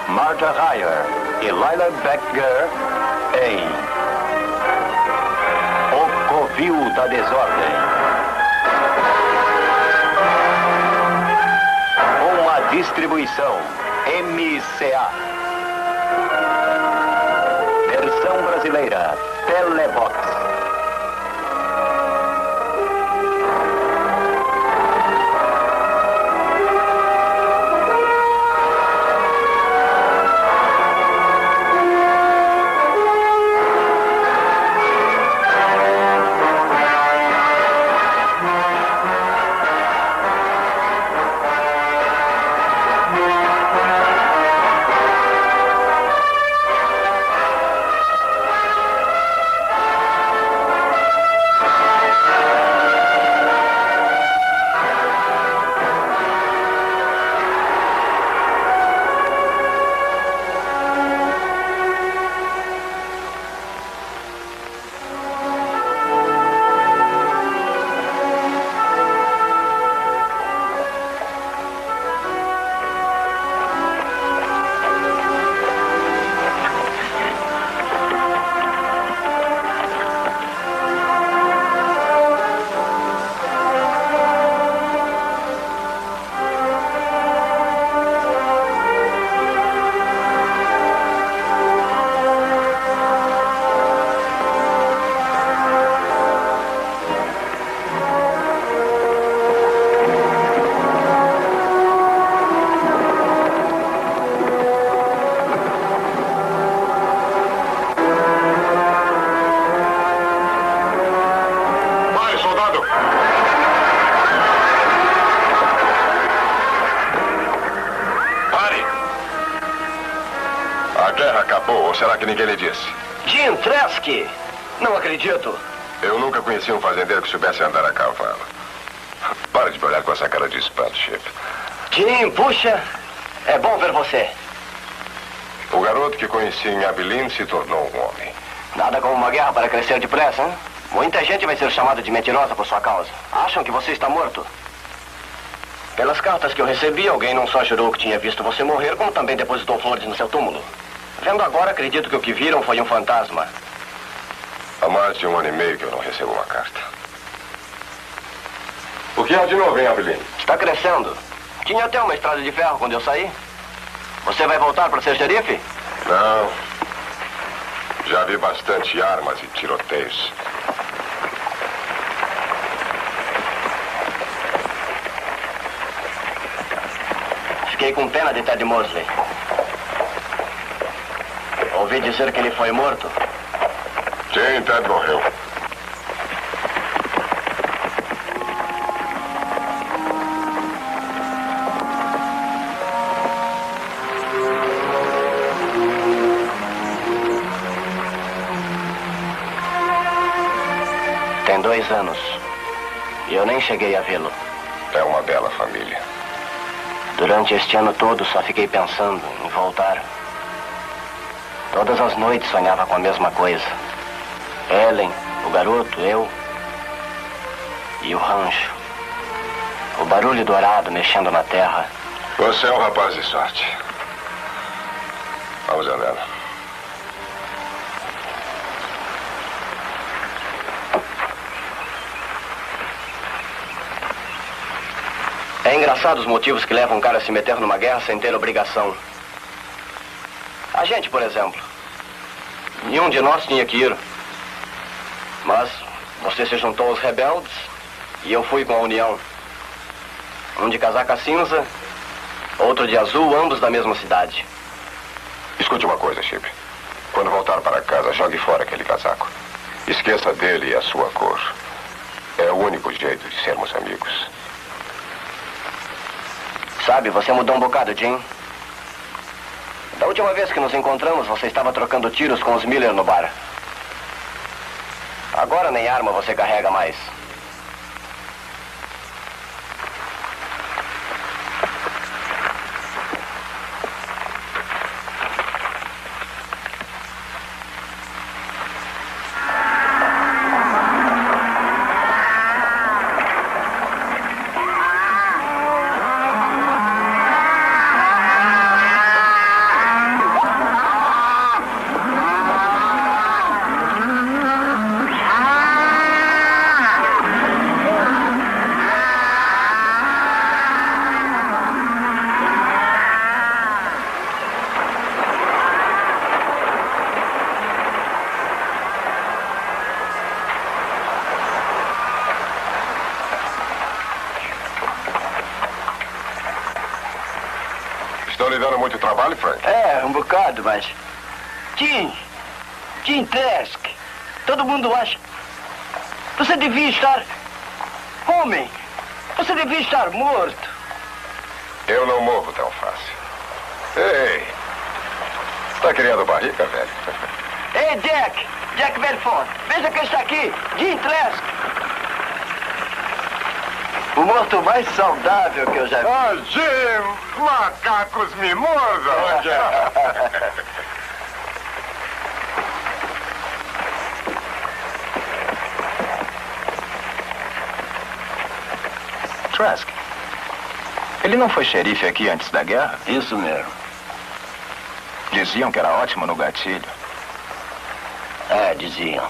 Martha Heyer e Lila Becker em O Covil da Desordem. Uma distribuição MCA. Versão brasileira Telebox. Será que ninguém lhe disse? Jim Trask! Não acredito. Eu nunca conheci um fazendeiro que soubesse andar a cavalo. Para de me olhar com essa cara de espanto, Chip. Jim, puxa, é bom ver você. O garoto que conheci em Abilene se tornou um homem. Nada como uma guerra para crescer depressa, hein? Muita gente vai ser chamada de mentirosa por sua causa. Acham que você está morto. Pelas cartas que eu recebi, alguém não só jurou que tinha visto você morrer, como também depositou flores no seu túmulo. Vendo agora, acredito que o que viram foi um fantasma. Há mais de 1 ano e meio que eu não recebo uma carta. O que há de novo, hein, Abilene? Está crescendo. Tinha até uma estrada de ferro quando eu saí. Você vai voltar para ser xerife? Não. Já vi bastante armas e tiroteios. Fiquei com pena de Ted Mosley. Ouvi dizer que ele foi morto. Sim, Ted morreu. Tem 2 anos. E eu nem cheguei a vê-lo. É uma bela família. Durante este ano todo só fiquei pensando em voltar. Todas as noites sonhava com a mesma coisa. Ellen, o garoto, eu e o rancho. O barulho dourado mexendo na terra. Você é um rapaz de sorte. Vamos andando. É engraçado os motivos que levam um cara a se meter numa guerra sem ter obrigação. A gente, por exemplo. Nenhum de nós tinha que ir. Mas você se juntou aos rebeldes e eu fui com a União. Um de casaca cinza, outro de azul, ambos da mesma cidade. Escute uma coisa, Chip. Quando voltar para casa, jogue fora aquele casaco. Esqueça dele e a sua cor. É o único jeito de sermos amigos. Sabe, você mudou um bocado, Jim. Da última vez que nos encontramos, você estava trocando tiros com os Miller no bar. Agora nem arma você carrega mais. lhe dando muito trabalho, Frank? É, um bocado, mas... Jim Trask. Todo mundo acha... Você devia estar... Homem, você devia estar morto. Eu não morro tão fácil. Ei, tá criando barriga, velho? Ei, Jack Belfort, veja quem está aqui, Jim Trask. O morto mais saudável que eu já vi. Ah, Jim, macacos me mordam. Trask, ele não foi xerife aqui antes da guerra? Isso mesmo. Diziam que era ótimo no gatilho. É, diziam.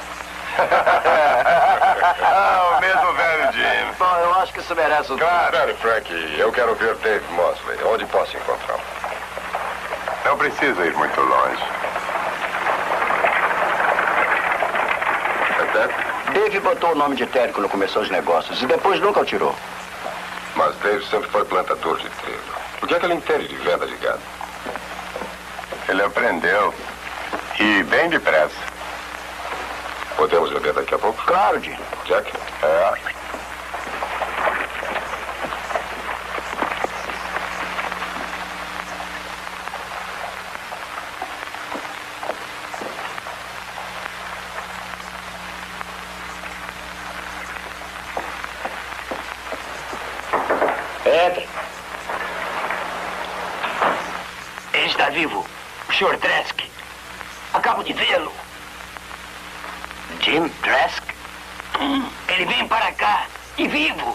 O mesmo velho Jim. Bom, eu acho que isso merece um... Claro, Frank, eu quero ver Dave Mosley. Onde posso encontrá-lo? Não precisa ir muito longe. Dave botou o nome de Ted quando começou os negócios e depois nunca o tirou. Mas Dave sempre foi plantador de trigo. O que é que ele entende de venda de gado? Ele aprendeu. E bem depressa. Podemos beber daqui a pouco? Claro, Jim. Jack? É. Entre. Ele está vivo. O Sr. Trask. Acabo de vê-lo. Jim Trask? Ele vem para cá. E vivo.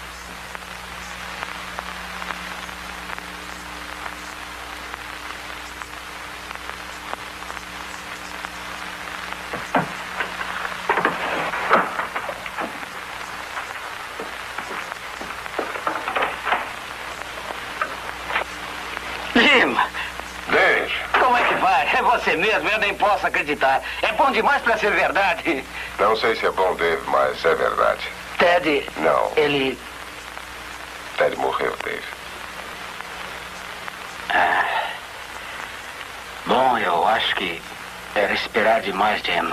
Jim! Dave! Como é que vai? É você mesmo, eu nem posso acreditar. É bom demais para ser verdade. Não sei se é bom, Dave, mas é verdade. Ted... Não. Ele... Ted morreu, Dave. Bom, eu acho que era esperar demais, Jim.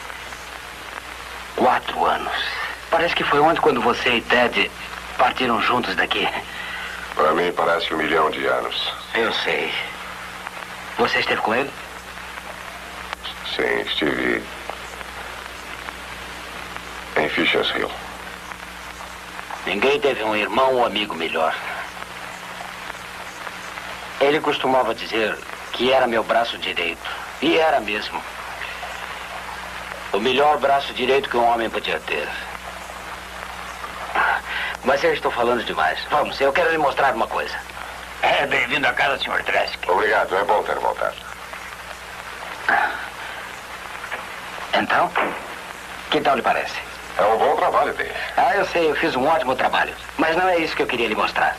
4 anos. Parece que foi ontem quando você e Ted partiram juntos daqui. Para mim parece 1 milhão de anos. Eu sei. Você esteve com ele? Sim, estive em Fisher's Hill. Ninguém teve um irmão ou amigo melhor. Ele costumava dizer que era meu braço direito. E era mesmo. O melhor braço direito que um homem podia ter. Mas eu estou falando demais. Vamos, eu quero lhe mostrar uma coisa. Bem-vindo à casa, Sr. Trask. Obrigado, é bom ter voltado. Então, que tal lhe parece? É um bom trabalho, Dave. Eu sei, eu fiz um ótimo trabalho. Mas não é isso que eu queria lhe mostrar.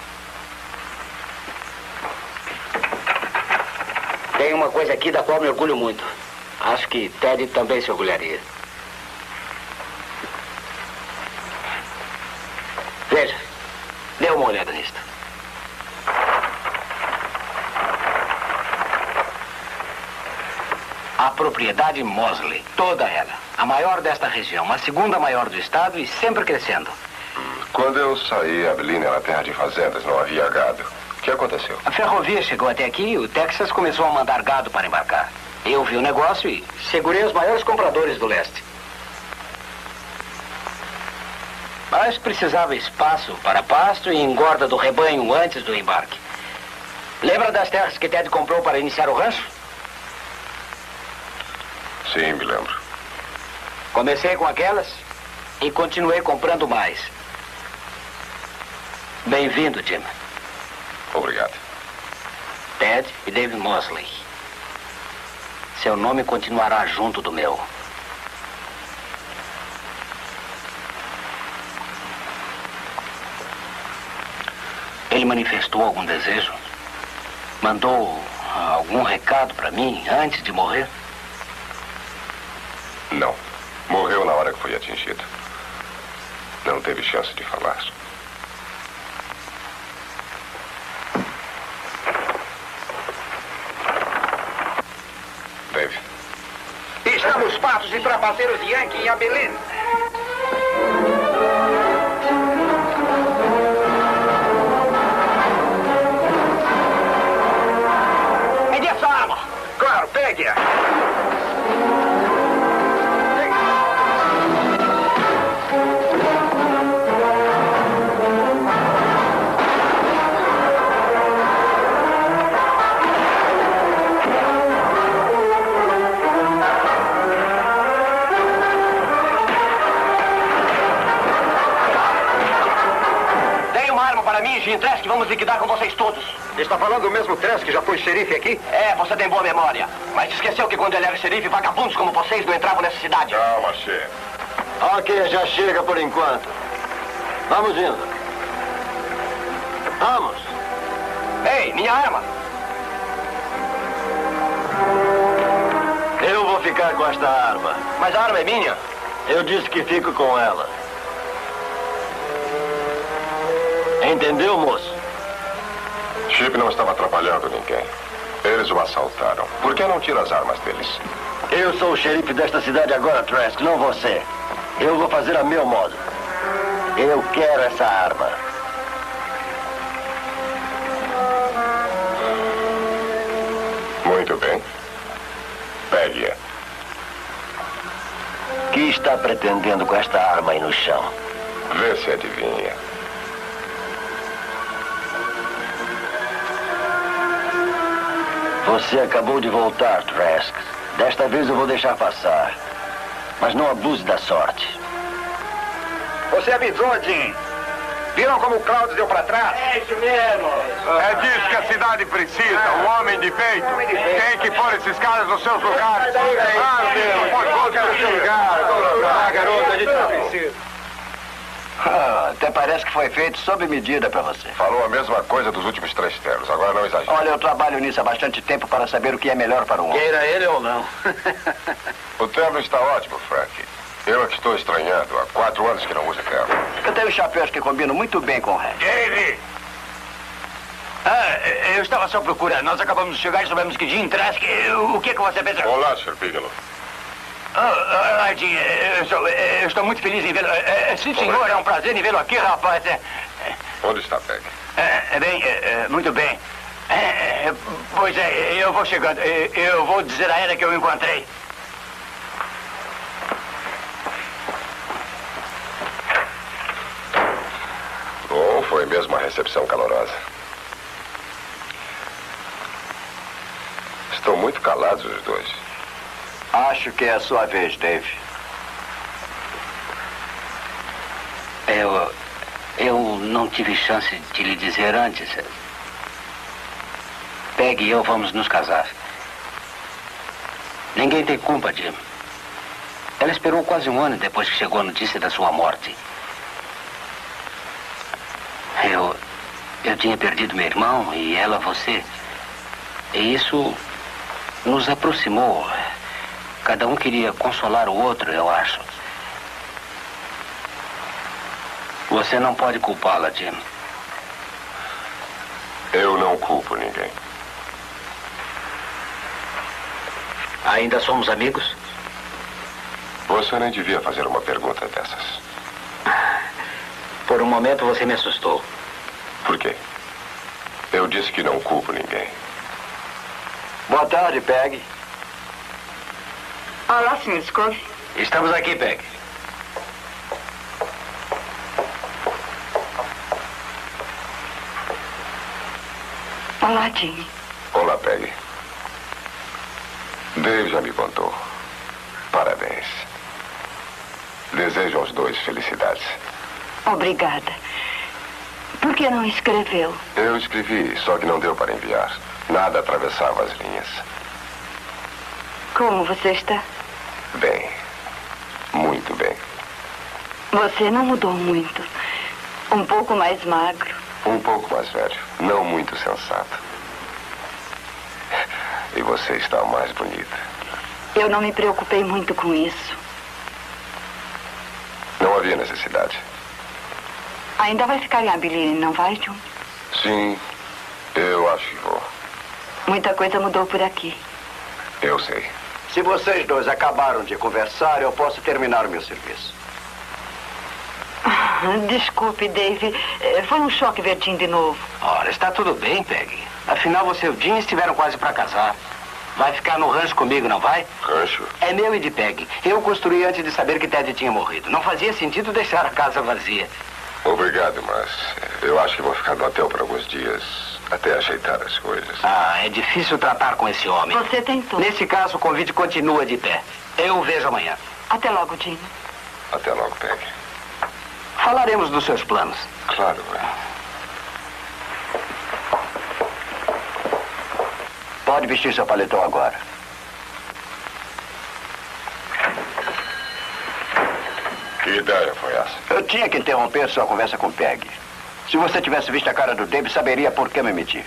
Tem uma coisa aqui da qual me orgulho muito. Acho que Ted também se orgulharia. Veja, dê uma olhada nisto. A propriedade Mosley, toda ela. A maior desta região, a segunda maior do estado e sempre crescendo. Quando eu saí, Abilene era terra de fazendas, não havia gado. O que aconteceu? A ferrovia chegou até aqui e o Texas começou a mandar gado para embarcar. Eu vi o negócio e segurei os maiores compradores do leste. Mas precisava espaço para pasto e engorda do rebanho antes do embarque. Lembra das terras que Ted comprou para iniciar o rancho? Sim, me lembro. Comecei com aquelas e continuei comprando mais. Bem-vindo, Jim. Obrigado. Ted e David Mosley. Seu nome continuará junto do meu. Ele manifestou algum desejo? Mandou algum recado para mim antes de morrer? Não. Morreu na hora que foi atingido. Não teve chance de falar. e trapaceiros Yankee em Abilene. Me dê essa arma! Claro, pegue-a. Para mim, Jim Trask, vamos liquidar com vocês todos. Está falando do mesmo Trask que já foi xerife aqui? É, você tem boa memória. Mas esqueceu que quando ele era xerife, vagabundos como vocês não entravam nessa cidade. Calma, chefe. Ok, já chega por enquanto. Vamos indo. Vamos. Ei, minha arma! Eu vou ficar com esta arma. Mas a arma é minha. Eu disse que fico com ela. Entendeu, moço? Chip não estava atrapalhando ninguém. Eles o assaltaram. Por que não tira as armas deles? Eu sou o xerife desta cidade agora, Trask, não você. Eu vou fazer a meu modo. Eu quero essa arma. Muito bem. Pegue-a. O que está pretendendo com esta arma aí no chão? Vê se adivinha. Você acabou de voltar, Trask. Desta vez eu vou deixar passar. Mas não abuse da sorte. Você avisou, Jim. Viram como o Cláudio deu para trás? É isso mesmo. É disso que a cidade precisa, um homem de peito. Tem que pôr esses caras nos seus lugares. Ah, meu, pode colocar no seu lugar. Ah, garoto, a gente não precisa. Até parece que foi feito sob medida para você. Falou a mesma coisa dos últimos 3 termos, agora não exagera. Olha, eu trabalho nisso há bastante tempo para saber o que é melhor para um homem. Queira ele ou não. O terno está ótimo, Frank. Eu é que estou estranhando. Há 4 anos que não uso terno. Eu tenho chapéus que combinam muito bem com o resto. Ele! Eu estava só procurando. Nós acabamos de chegar e soubemos que Jim Trask... O que você pensa? Olá, Sr. Bigelow. Jim, eu estou muito feliz em vê-lo. Sim, senhor, é um prazer em vê-lo aqui, rapaz. Onde está Peg? Muito bem. Pois é, eu vou chegando. Eu vou dizer a ela que eu encontrei. Oh, foi mesmo uma recepção calorosa. Estão muito calados os dois. Acho que é a sua vez, Dave. Eu não tive chance de lhe dizer antes. Peg e eu vamos nos casar. Ninguém tem culpa, Jim. Ela esperou quase um ano depois que chegou a notícia da sua morte. Eu tinha perdido meu irmão e ela você. E isso nos aproximou. Cada um queria consolar o outro, eu acho. Você não pode culpá-la, Jim. Eu não culpo ninguém. Ainda somos amigos? Você nem devia fazer uma pergunta dessas. Por um momento você me assustou. Por quê? Eu disse que não culpo ninguém. Boa tarde, Peg. Olá, Sr. Scove. Estamos aqui, Peg. Olá, Jim. Olá, Peg. Dave já me contou. Parabéns. Desejo aos dois felicidades. Obrigada. Por que não escreveu? Eu escrevi, só que não deu para enviar. Nada atravessava as linhas. Como você está? Bem. Muito bem. Você não mudou muito. Um pouco mais magro. Um pouco mais velho. Não muito sensato. E você está mais bonita. Eu não me preocupei muito com isso. Não havia necessidade. Ainda vai ficar em Abilene, não vai, John? Sim, eu acho que vou. Muita coisa mudou por aqui. Eu sei. Se vocês dois acabaram de conversar, eu posso terminar o meu serviço. Desculpe, Dave. Foi um choque ver Jim de novo. Ora, está tudo bem, Peggy. Afinal, você e o Jim estiveram quase para casar. Vai ficar no rancho comigo, não vai? Rancho? É meu e de Peggy. Eu construí antes de saber que Ted tinha morrido. Não fazia sentido deixar a casa vazia. Obrigado, mas eu acho que vou ficar no hotel por alguns dias, até ajeitar as coisas. Ah, é difícil tratar com esse homem. Você tentou. Nesse caso, o convite continua de pé. Eu o vejo amanhã. Até logo, Jim. Até logo, Peggy. Falaremos dos seus planos. Claro. Pode vestir seu paletó agora. Que ideia foi essa? Eu tinha que interromper sua conversa com Peggy. Se você tivesse visto a cara do Dave, saberia por que me meti.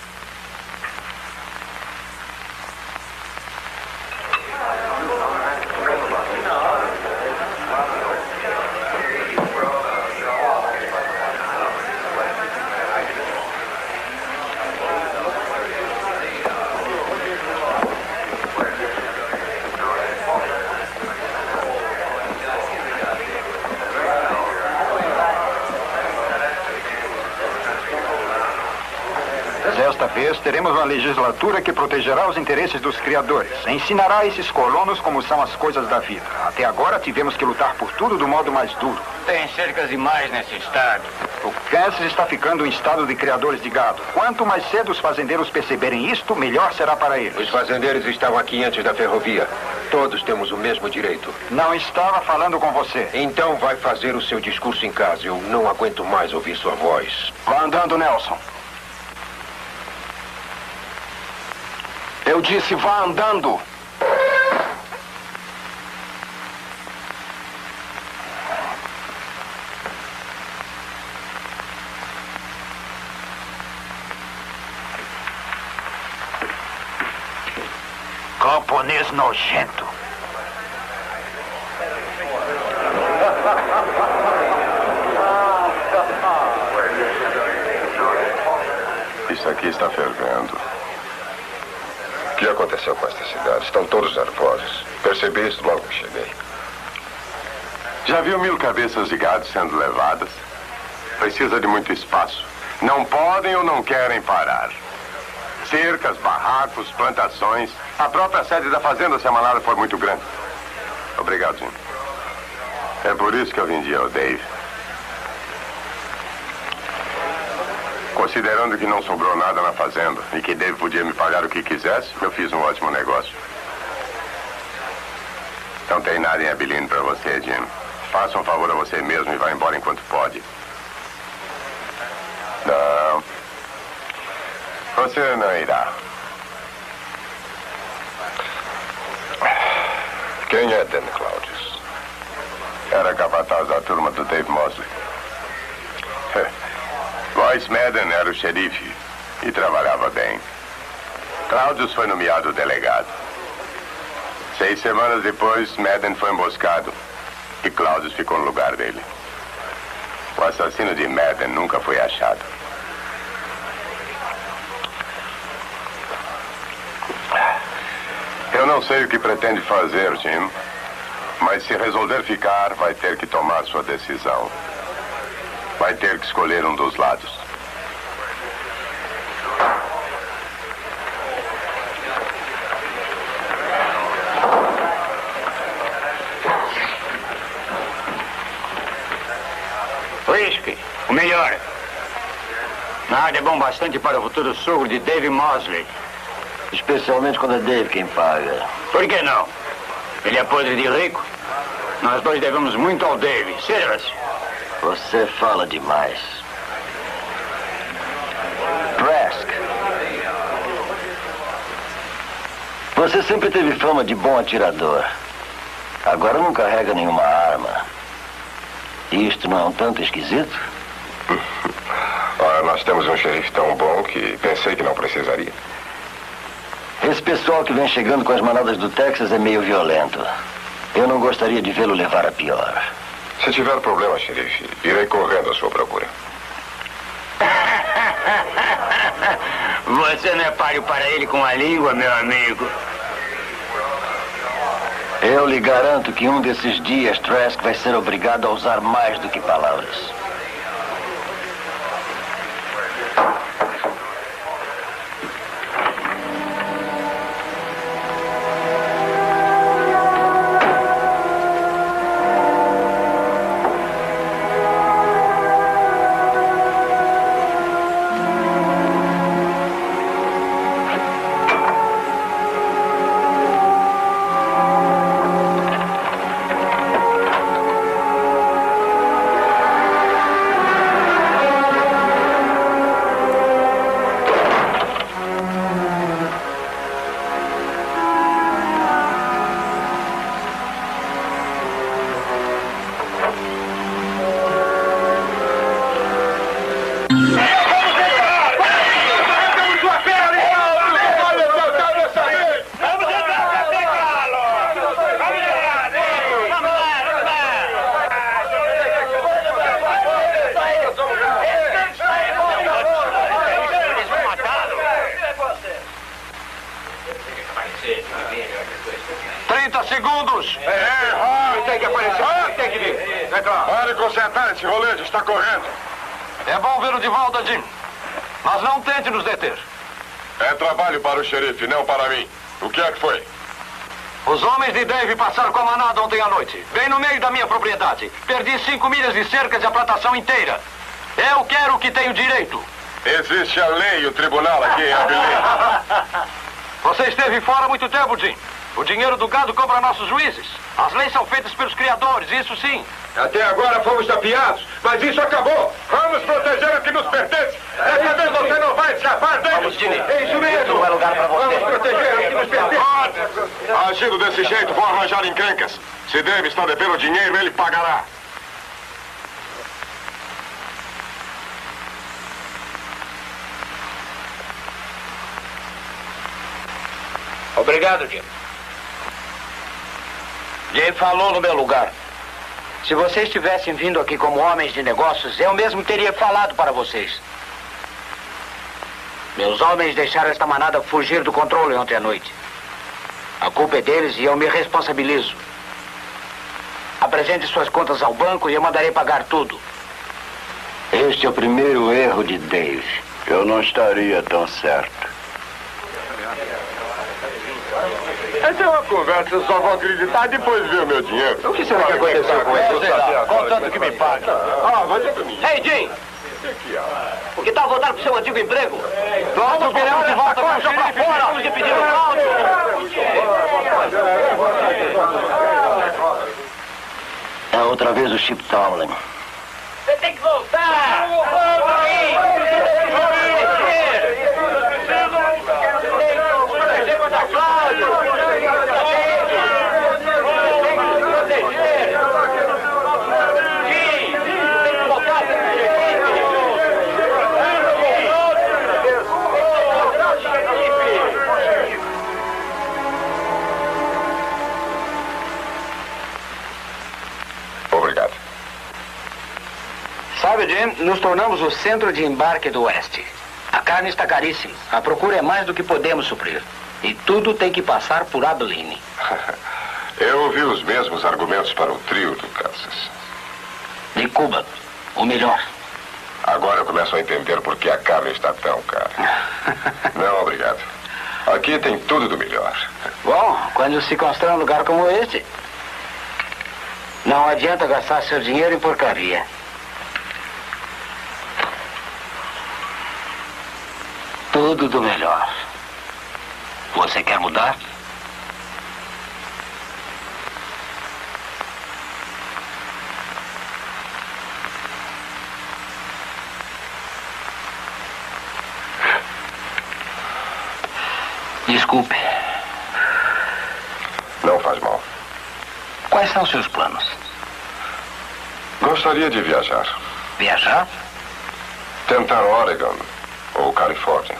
Desta vez, teremos uma legislatura que protegerá os interesses dos criadores. Ensinará a esses colonos como são as coisas da vida. Até agora, tivemos que lutar por tudo do modo mais duro. Tem cercas demais nesse estado. O Kansas está ficando um estado de criadores de gado. Quanto mais cedo os fazendeiros perceberem isto, melhor será para eles. Os fazendeiros estavam aqui antes da ferrovia. Todos temos o mesmo direito. Não estava falando com você. Então vai fazer o seu discurso em casa. Eu não aguento mais ouvir sua voz. Vá andando, Nelson. Eu disse, vá andando. Camponês nojento. Isso aqui está fervendo. O que aconteceu com esta cidade? Estão todos nervosos. Percebi isso logo que cheguei. Já viu 1000 cabeças de gado sendo levadas? Precisa de muito espaço. Não podem ou não querem parar. Cercas, barracos, plantações. A própria sede da fazenda, se a manada for muito grande. Obrigado, Jim. É por isso que eu vendi ao Dave. Considerando que não sobrou nada na fazenda e que Dave podia me pagar o que quisesse, eu fiz um ótimo negócio. Não tem nada em Abilene para você, Jim. Faça um favor a você mesmo e vá embora enquanto pode. Não. Você não irá. Quem é Dan Claudius? Era capataz da turma do Dave Mosley. Royce Madden era o xerife e trabalhava bem. Claudius foi nomeado delegado. 6 semanas depois, Madden foi emboscado e Claudius ficou no lugar dele. O assassino de Madden nunca foi achado. Eu não sei o que pretende fazer, Jim, mas se resolver ficar, vai ter que tomar sua decisão. Vai ter que escolher um dos lados. Whisky, o melhor. Nada é bom bastante para o futuro sogro de Dave Mosley. Especialmente quando é Dave quem paga. Por que não? Ele é podre de rico. Nós dois devemos muito ao Dave. Sirva-se. Você fala demais. Trask. Você sempre teve fama de bom atirador. Agora não carrega nenhuma arma. Isto não é um tanto esquisito? Ora, nós temos um xerife tão bom que pensei que não precisaria. Esse pessoal que vem chegando com as manadas do Texas é meio violento. Eu não gostaria de vê-lo levar a pior. Se tiver problema, xerife, irei correndo à sua procura. Você não é páreo para ele com a língua, meu amigo. Eu lhe garanto que um desses dias Trask vai ser obrigado a usar mais do que palavras. Tem que aparecer, tem que vir. É claro. Pare consertar esse rolete, está correndo. É bom vê-lo de volta, Jim. Mas não tente nos deter. É trabalho para o xerife, não para mim. O que é que foi? Os homens de Dave passaram com a manada ontem à noite, bem no meio da minha propriedade. Perdi 5 milhas de cercas e a plantação inteira. Eu quero o que tenho direito. Existe a lei e o tribunal aqui em Abilene. Você esteve fora há muito tempo, Jim. O dinheiro do gado compra nossos juízes. As leis são feitas pelos criadores, isso sim. Até agora fomos tapeados, mas isso acabou. Vamos proteger o que nos pertence. Dessa vez você não vai escapar dele. Vamos, Jimmy. É isso mesmo. Não é lugar para você. Vamos proteger o que nos pertence. Agindo desse jeito, vou arranjar encrencas. Se Dave está devendo dinheiro, ele pagará. Obrigado, Jim. Jim falou no meu lugar. Se vocês tivessem vindo aqui como homens de negócios, eu mesmo teria falado para vocês. Meus homens deixaram esta manada fugir do controle ontem à noite. A culpa é deles e eu me responsabilizo. Apresente suas contas ao banco e eu mandarei pagar tudo. Este é o primeiro erro de Dave. Eu não estaria tão certo. Essa é uma conversa, eu só vou acreditar depois de ver o meu dinheiro. O que será que aconteceu com ele? Contanto que me pague. Vai ser comigo. Ei, Jim! Que tal voltar pro seu antigo emprego? Vamos queremos de volta com a gente pra fora. Vamos lhe pedir um áudio. É outra vez o Chip Tomlin. Você tem que voltar! Vamos aí! Protegemos a Cláudio! Obrigado. Sabe, Jim, nos tornamos o centro de embarque do Oeste. A carne está caríssima. A procura é mais do que podemos suprir. E tudo tem que passar por Abilene. Eu ouvi os mesmos argumentos para o trio do Kansas. De Cuba, o melhor. Agora eu começo a entender por que a carne está tão cara. Não, obrigado. Aqui tem tudo do melhor. Bom, quando se constrói um lugar como este, não adianta gastar seu dinheiro em porcaria. Tudo do melhor. Você quer mudar? Desculpe. Não faz mal. Quais são seus planos? Gostaria de viajar. Viajar? Tentar Oregon ou Califórnia.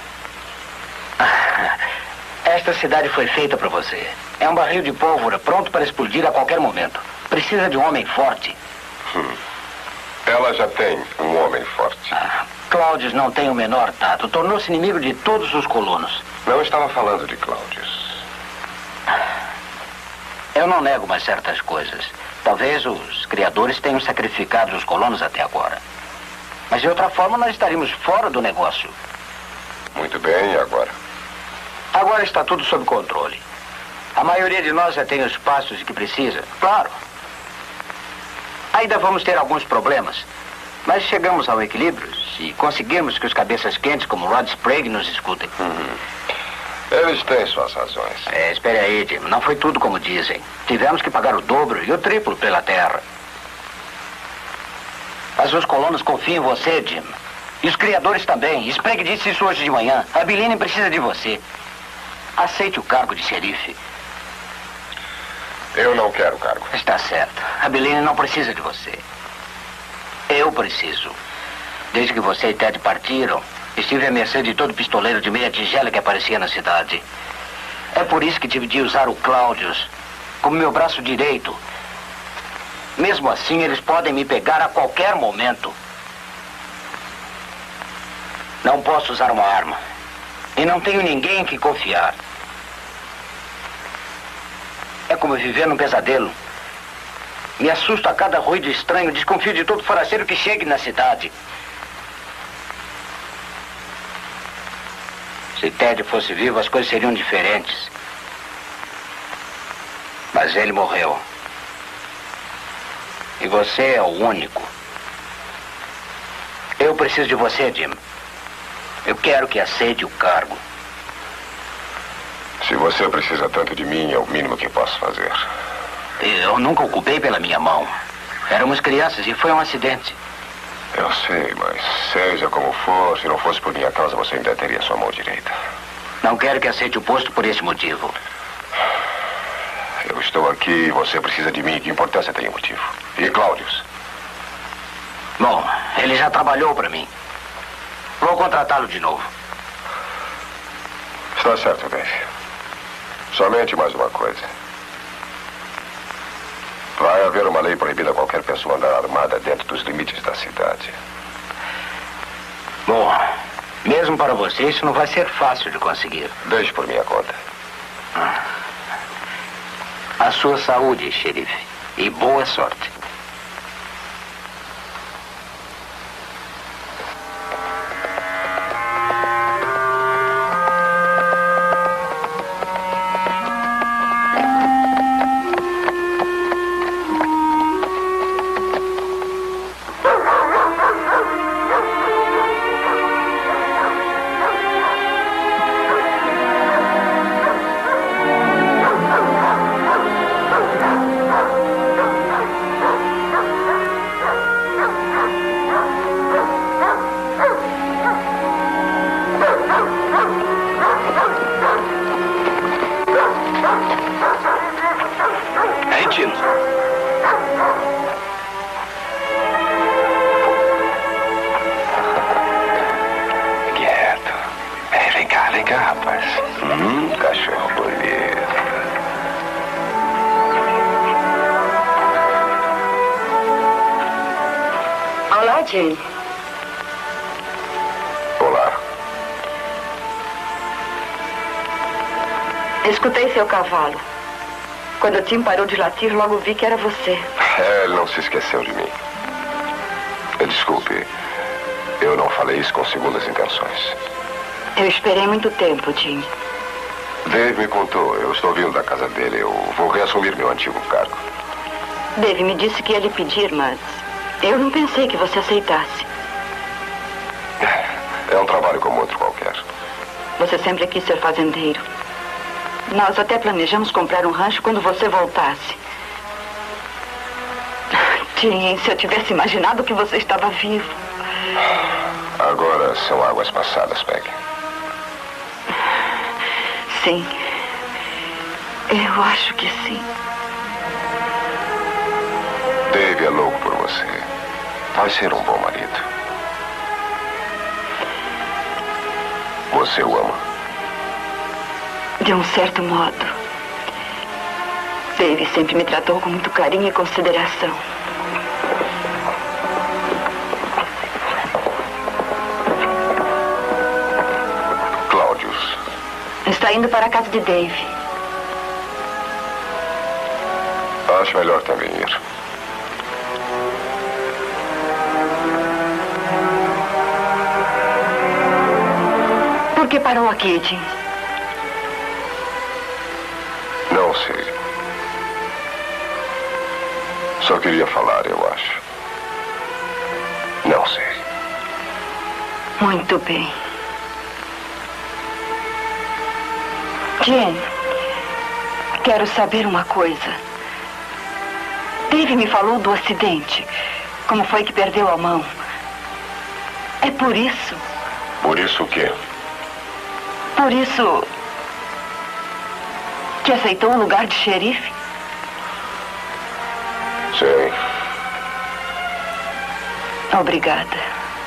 Esta cidade foi feita para você. É um barril de pólvora pronto para explodir a qualquer momento. Precisa de um homem forte. Ela já tem um homem forte. Claudius não tem o menor tato. Tornou-se inimigo de todos os colonos. Não estava falando de Claudius. Eu não nego mais certas coisas. Talvez os criadores tenham sacrificado os colonos até agora. Mas de outra forma nós estaríamos fora do negócio. Muito bem, e agora? Agora está tudo sob controle. A maioria de nós já tem os pastos que precisa, claro. Ainda vamos ter alguns problemas, mas chegamos ao equilíbrio se conseguirmos que os cabeças quentes como Rod Sprague nos escutem. Eles têm suas razões. Espere aí, Jim. Não foi tudo como dizem. Tivemos que pagar o dobro e o triplo pela terra. Mas os colonos confiam em você, Jim. E os criadores também. Sprague disse isso hoje de manhã. A Abilene precisa de você. Aceite o cargo de xerife. Eu não quero o cargo. Está certo. A Abilene não precisa de você. Eu preciso. Desde que você e Ted partiram, estive à mercê de todo pistoleiro de meia tigela que aparecia na cidade. É por isso que tive de usar o Claudius como meu braço direito. Mesmo assim, eles podem me pegar a qualquer momento. Não posso usar uma arma. E não tenho ninguém em que confiar. É como viver num pesadelo. Me assusto a cada ruído estranho, desconfio de todo forasteiro que chegue na cidade. Se Ted fosse vivo, as coisas seriam diferentes. Mas ele morreu. E você é o único. Eu preciso de você, Jim. Eu quero que aceite o cargo. Se você precisa tanto de mim, é o mínimo que posso fazer. Eu nunca ocupei pela minha mão. Éramos crianças e foi um acidente. Eu sei, mas seja como for, se não fosse por minha causa, você ainda teria sua mão direita. Não quero que aceite o posto por esse motivo. Eu estou aqui e você precisa de mim. Que importância tem o motivo? E Claudius? Bom, ele já trabalhou para mim. Vou contratá-lo de novo. Está certo, Dave. Somente mais uma coisa. Vai haver uma lei proibindo a qualquer pessoa andar armada dentro dos limites da cidade. Bom, mesmo para você, isso não vai ser fácil de conseguir. Deixe por minha conta. A sua saúde, xerife. E boa sorte. Cachorro bonito. Olá, Jane. Olá. Escutei seu cavalo. Quando o Tim parou de latir, logo vi que era você. Ele não se esqueceu de mim. Desculpe, eu não falei isso com segundas intenções. Eu esperei muito tempo, Jim. Dave me contou. Eu estou vindo da casa dele. Eu vou reassumir meu antigo cargo. Dave me disse que ia lhe pedir, mas eu não pensei que você aceitasse. É um trabalho como outro qualquer. Você sempre quis ser fazendeiro. Nós até planejamos comprar um rancho quando você voltasse. Jim, se eu tivesse imaginado que você estava vivo. Agora são águas passadas, Peg. Sim. Eu acho que sim. Dave é louco por você. Vai ser um bom marido. Você o ama? De um certo modo. Dave sempre me tratou com muito carinho e consideração. Claudius. Está indo para a casa de Dave. Acho melhor também ir. Por que parou aqui, Jim? Não sei. Só queria falar, eu acho. Não sei. Muito bem. Jim, quero saber uma coisa. Dave me falou do acidente. Como foi que perdeu a mão? É por isso? Por isso o quê? Por isso que aceitou o lugar de xerife? Sei. Obrigada.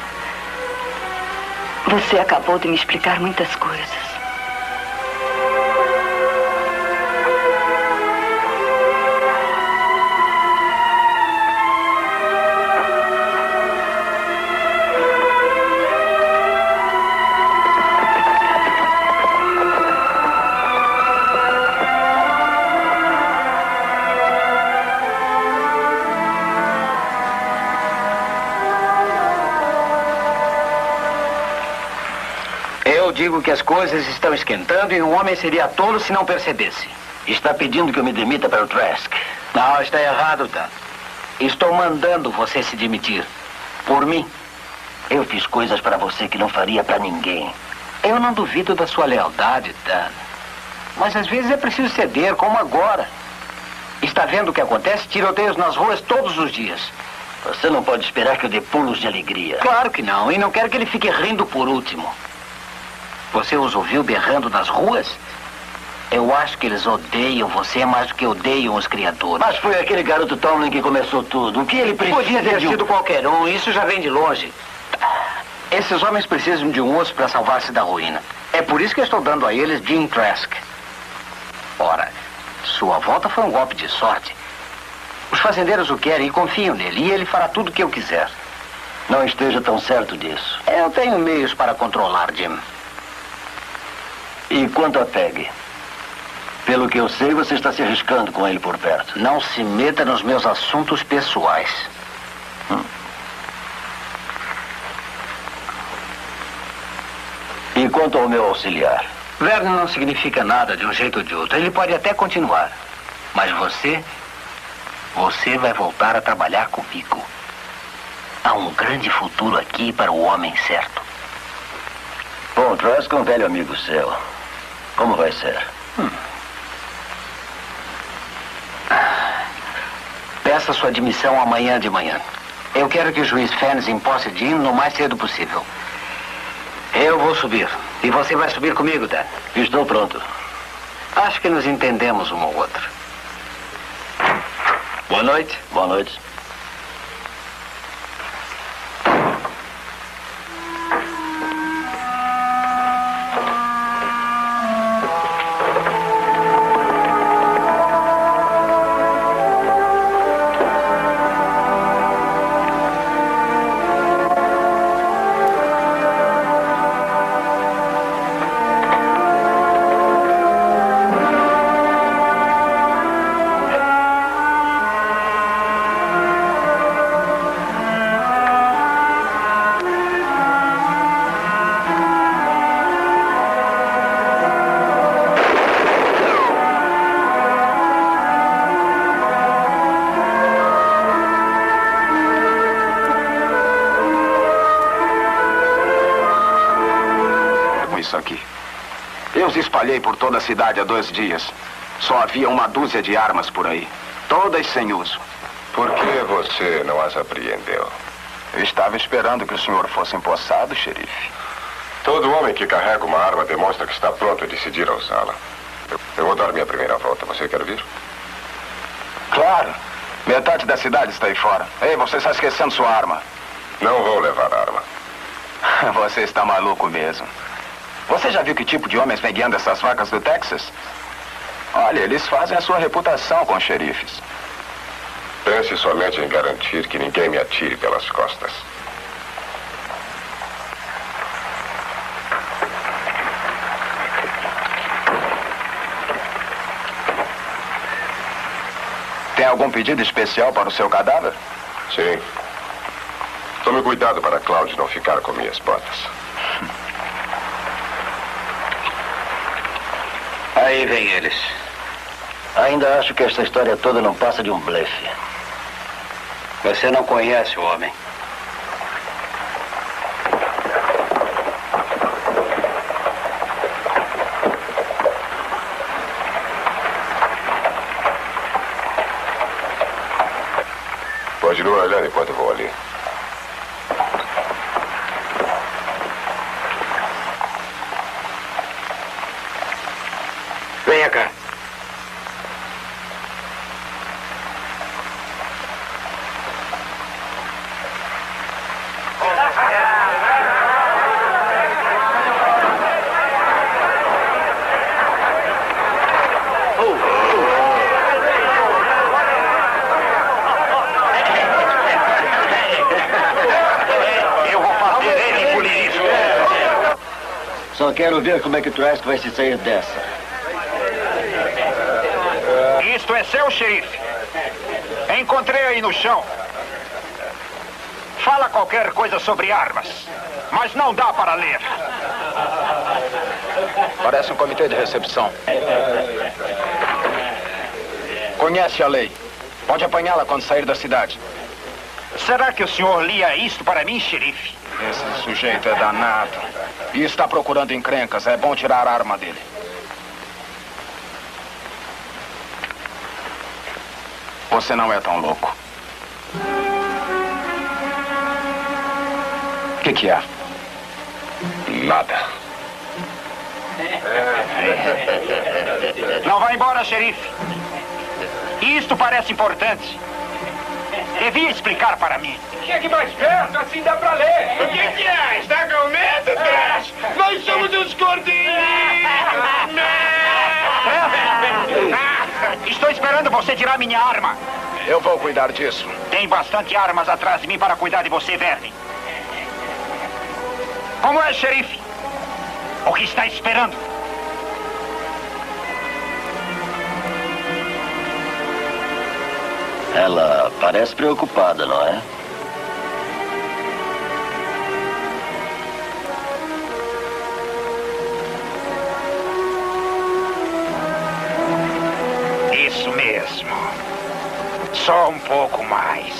Você acabou de me explicar muitas coisas. Eu digo que as coisas estão esquentando e um homem seria tolo se não percebesse. Está pedindo que eu me demita para o Trask. Não, está errado, Dan. Estou mandando você se demitir. Por mim. Eu fiz coisas para você que não faria para ninguém. Eu não duvido da sua lealdade, Dan. Mas às vezes é preciso ceder, como agora. Está vendo o que acontece? Tiroteios nas ruas todos os dias. Você não pode esperar que eu dê pulos de alegria. Claro que não. E não quero que ele fique rindo por último. Você os ouviu berrando nas ruas? Eu acho que eles odeiam você mais do que odeiam os criadores. Mas foi aquele garoto Tomlin que começou tudo. O que ele precisa? Podia ter sido qualquer um. Isso já vem de longe. Esses homens precisam de um osso para salvar-se da ruína. É por isso que eu estou dando a eles Jim Trask. Ora, sua volta foi um golpe de sorte. Os fazendeiros o querem e confiam nele. E ele fará tudo o que eu quiser. Não esteja tão certo disso. Eu tenho meios para controlar, Jim. E quanto a Peg? Pelo que eu sei, você está se arriscando com ele por perto. Não se meta nos meus assuntos pessoais. E quanto ao meu auxiliar? Verne não significa nada de um jeito ou de outro. Ele pode até continuar. Mas você vai voltar a trabalhar comigo. Há um grande futuro aqui para o homem certo. Bom, Trask é um velho amigo seu. Como vai ser? Peça sua admissão amanhã de manhã. Eu quero que o juiz Fennes imposse Jim no mais cedo possível. Eu vou subir. E você vai subir comigo, Dan? Estou pronto. Acho que nos entendemos um ao outro. Boa noite. Boa noite. Eu os espalhei por toda a cidade há 2 dias. Só havia uma dúzia de armas por aí. Todas sem uso. Por que você não as apreendeu? Eu estava esperando que o senhor fosse empossado, xerife. Todo homem que carrega uma arma demonstra que está pronto a decidir a usá-la. Eu vou dar minha primeira volta. Você quer vir? Claro. Metade da cidade está aí fora. Ei, você está esquecendo sua arma. Não vou levar arma. Você está maluco mesmo. Você já viu que tipo de homens vem guiando essas vacas do Texas? Olha, eles fazem a sua reputação com os xerifes. Pense somente em garantir que ninguém me atire pelas costas. algum pedido especial para o seu cadáver? Sim. Tome cuidado para Cláudio não ficar com minhas botas. Aí vem eles. Ainda acho que esta história toda não passa de um blefe. Você não conhece o homem. Continua olhando enquanto eu vou ali. Venha cá. Só quero ver como é que Trask vai se sair dessa. Isto é seu, xerife. Encontrei aí no chão. Fala qualquer coisa sobre armas, mas não dá para ler. Parece um comitê de recepção. Conhece a lei. Pode apanhá-la quando sair da cidade. Será que o senhor lia isto para mim, xerife? Esse sujeito é danado. E está procurando encrencas. É bom tirar a arma dele. Você não é tão louco. O que é? Nada. Não vá embora, xerife. Isto parece importante. Devia explicar para mim. Chegue mais perto, assim dá pra ler. O que é? Está com medo, Trash? Nós somos os gordinhos! Estou esperando você tirar minha arma. Eu vou cuidar disso. Tem bastante armas atrás de mim para cuidar de você, verme. Como é, xerife? O que está esperando? Ela parece preocupada, não é? Isso mesmo. Só um pouco mais.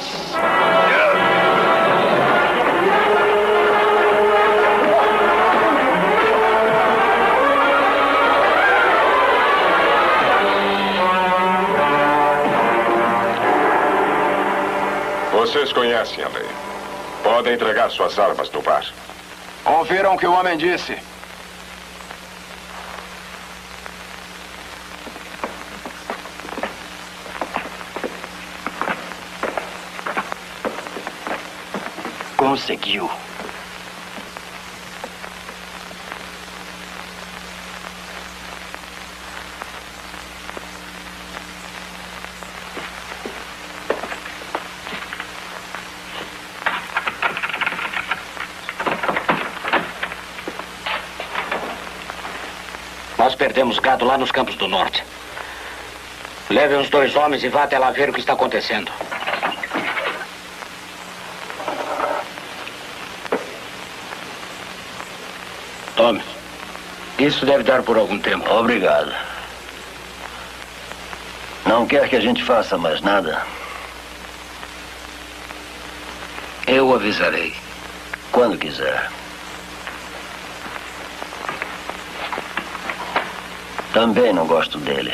Vocês conhecem a lei. Podem entregar suas armas no bar. Ouviram o que o homem disse? Conseguiu. Nós perdemos gado lá nos Campos do Norte. Leve os 2 homens e vá até lá ver o que está acontecendo. Tome. Isso deve dar por algum tempo. Obrigado. Não quer que a gente faça mais nada? Eu avisarei. Quando quiser. Também não gosto dele.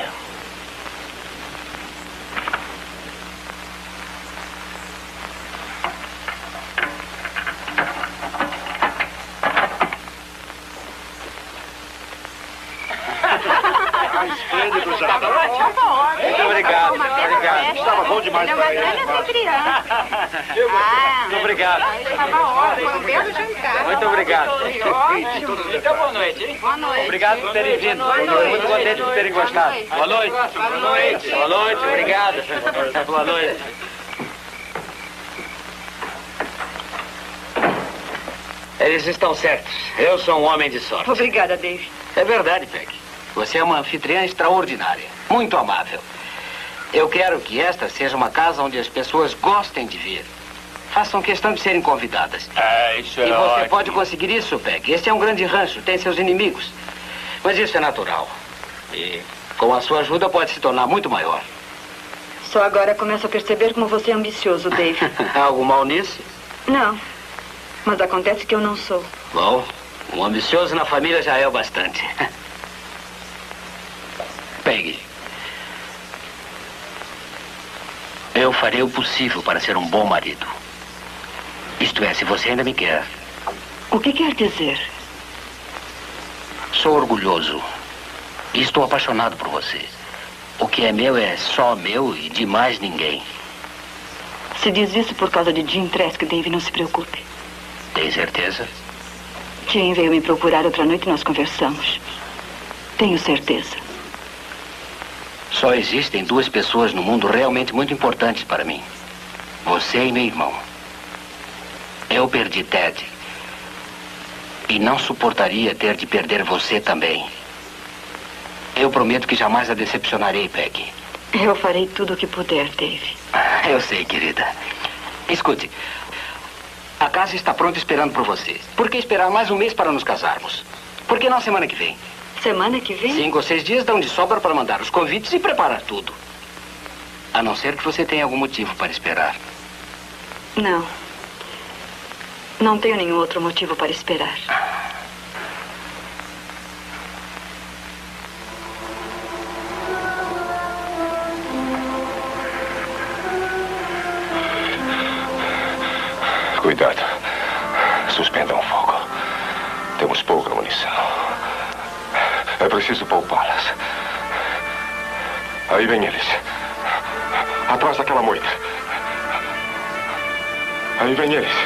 Muito obrigado. Obrigado. Estava bom demais para ele. Muito obrigado. Estava ótimo, um belo jantar. Muito obrigado. Ótimo. Então, boa noite, hein? Boa noite. Obrigado por terem vindo. Muito contente por terem gostado. Boa noite. Boa noite. Boa noite. Obrigado. Boa noite. Eles estão certos. Eu sou um homem de sorte. Obrigada, Dave. É verdade, Peg. Você é uma anfitriã extraordinária. Muito amável. Eu quero que esta seja uma casa onde as pessoas gostem de vir. Façam questão de serem convidadas. Isso é E você ótimo. pode conseguir isso, Peg. Este é um grande rancho, tem seus inimigos. Mas isso é natural. E com a sua ajuda pode se tornar muito maior. Só agora começo a perceber como você é ambicioso, Dave. Há algo mal nisso? Não. Mas acontece que eu não sou. Bom, um ambicioso na família já é o bastante. Peggy, eu farei o possível para ser um bom marido. Isto é, se você ainda me quer. O que quer dizer? Sou orgulhoso e estou apaixonado por você. O que é meu é só meu e de mais ninguém. Se diz isso por causa de Jim Trask, Dave, não se preocupe. Tem certeza? Jim veio me procurar outra noite e nós conversamos. Tenho certeza. Só existem duas pessoas no mundo realmente muito importantes para mim. Você e meu irmão. Eu perdi Ted. E não suportaria ter de perder você também. Eu prometo que jamais a decepcionarei, Peggy. Eu farei tudo o que puder, Dave. Eu sei, querida. Escute. A casa está pronta esperando por você. Por que esperar mais um mês para nos casarmos? Por que não semana que vem? Semana que vem? 5 ou 6 dias dão de sobra para mandar os convites e preparar tudo. A não ser que você tenha algum motivo para esperar. Não. Não tenho nenhum outro motivo para esperar. Cuidado. Suspendam o fogo. Temos pouca munição. É preciso poupá-las. Aí vem eles. Atrás daquela moita. Aí vem eles.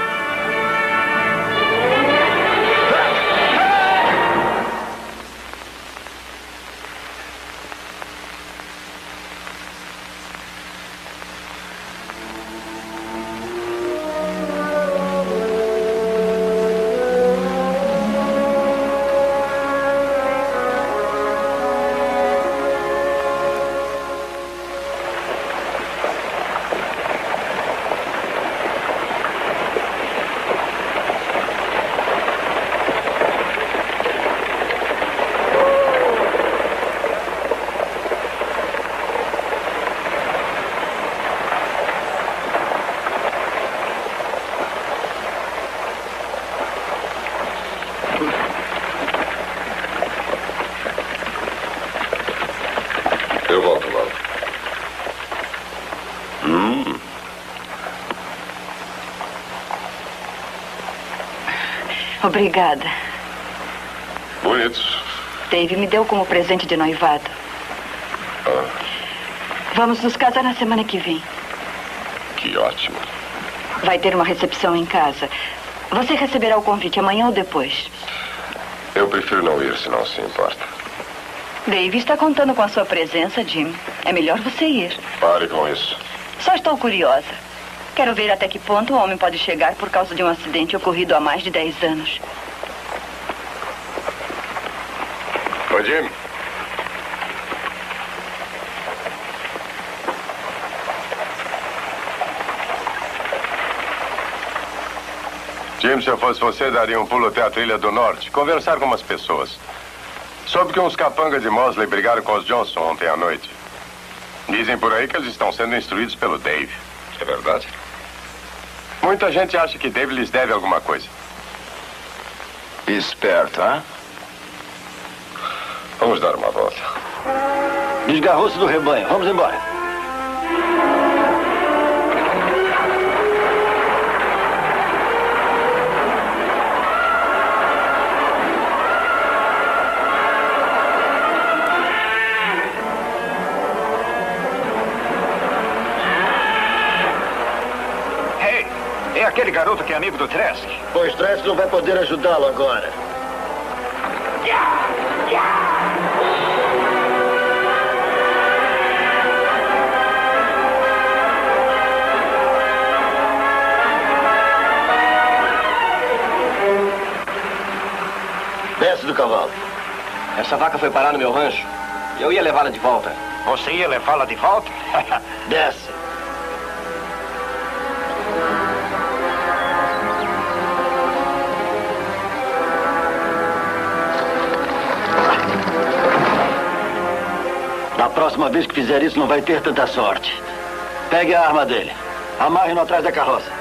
Eu volto logo. Obrigada. Bonitos. Dave me deu como presente de noivado. Vamos nos casar na semana que vem. Que ótimo. Vai ter uma recepção em casa. Você receberá o convite amanhã ou depois? Eu prefiro não ir, se não se importa. Dave está contando com a sua presença, Jim. É melhor você ir. Pare com isso. Só estou curiosa. Quero ver até que ponto o homem pode chegar por causa de um acidente ocorrido há mais de 10 anos. Ô, Jim. Jim, se eu fosse você, daria um pulo até a trilha do norte. Conversar com umas pessoas. Soube que uns capangas de Mosley brigaram com os Johnson ontem à noite. Dizem por aí que eles estão sendo instruídos pelo Dave. É verdade? Muita gente acha que Dave lhes deve alguma coisa. Esperto, hein? Vamos dar uma volta. Desgarrou-se do rebanho. Vamos embora. É aquele garoto que é amigo do Trask? Pois Trask não vai poder ajudá-lo agora. Desce do cavalo. Essa vaca foi parar no meu rancho. Eu ia levá-la de volta. Você ia levá-la de volta? Desce. Na próxima vez que fizer isso, não vai ter tanta sorte. Pegue a arma dele. Amarre-no atrás da carroça.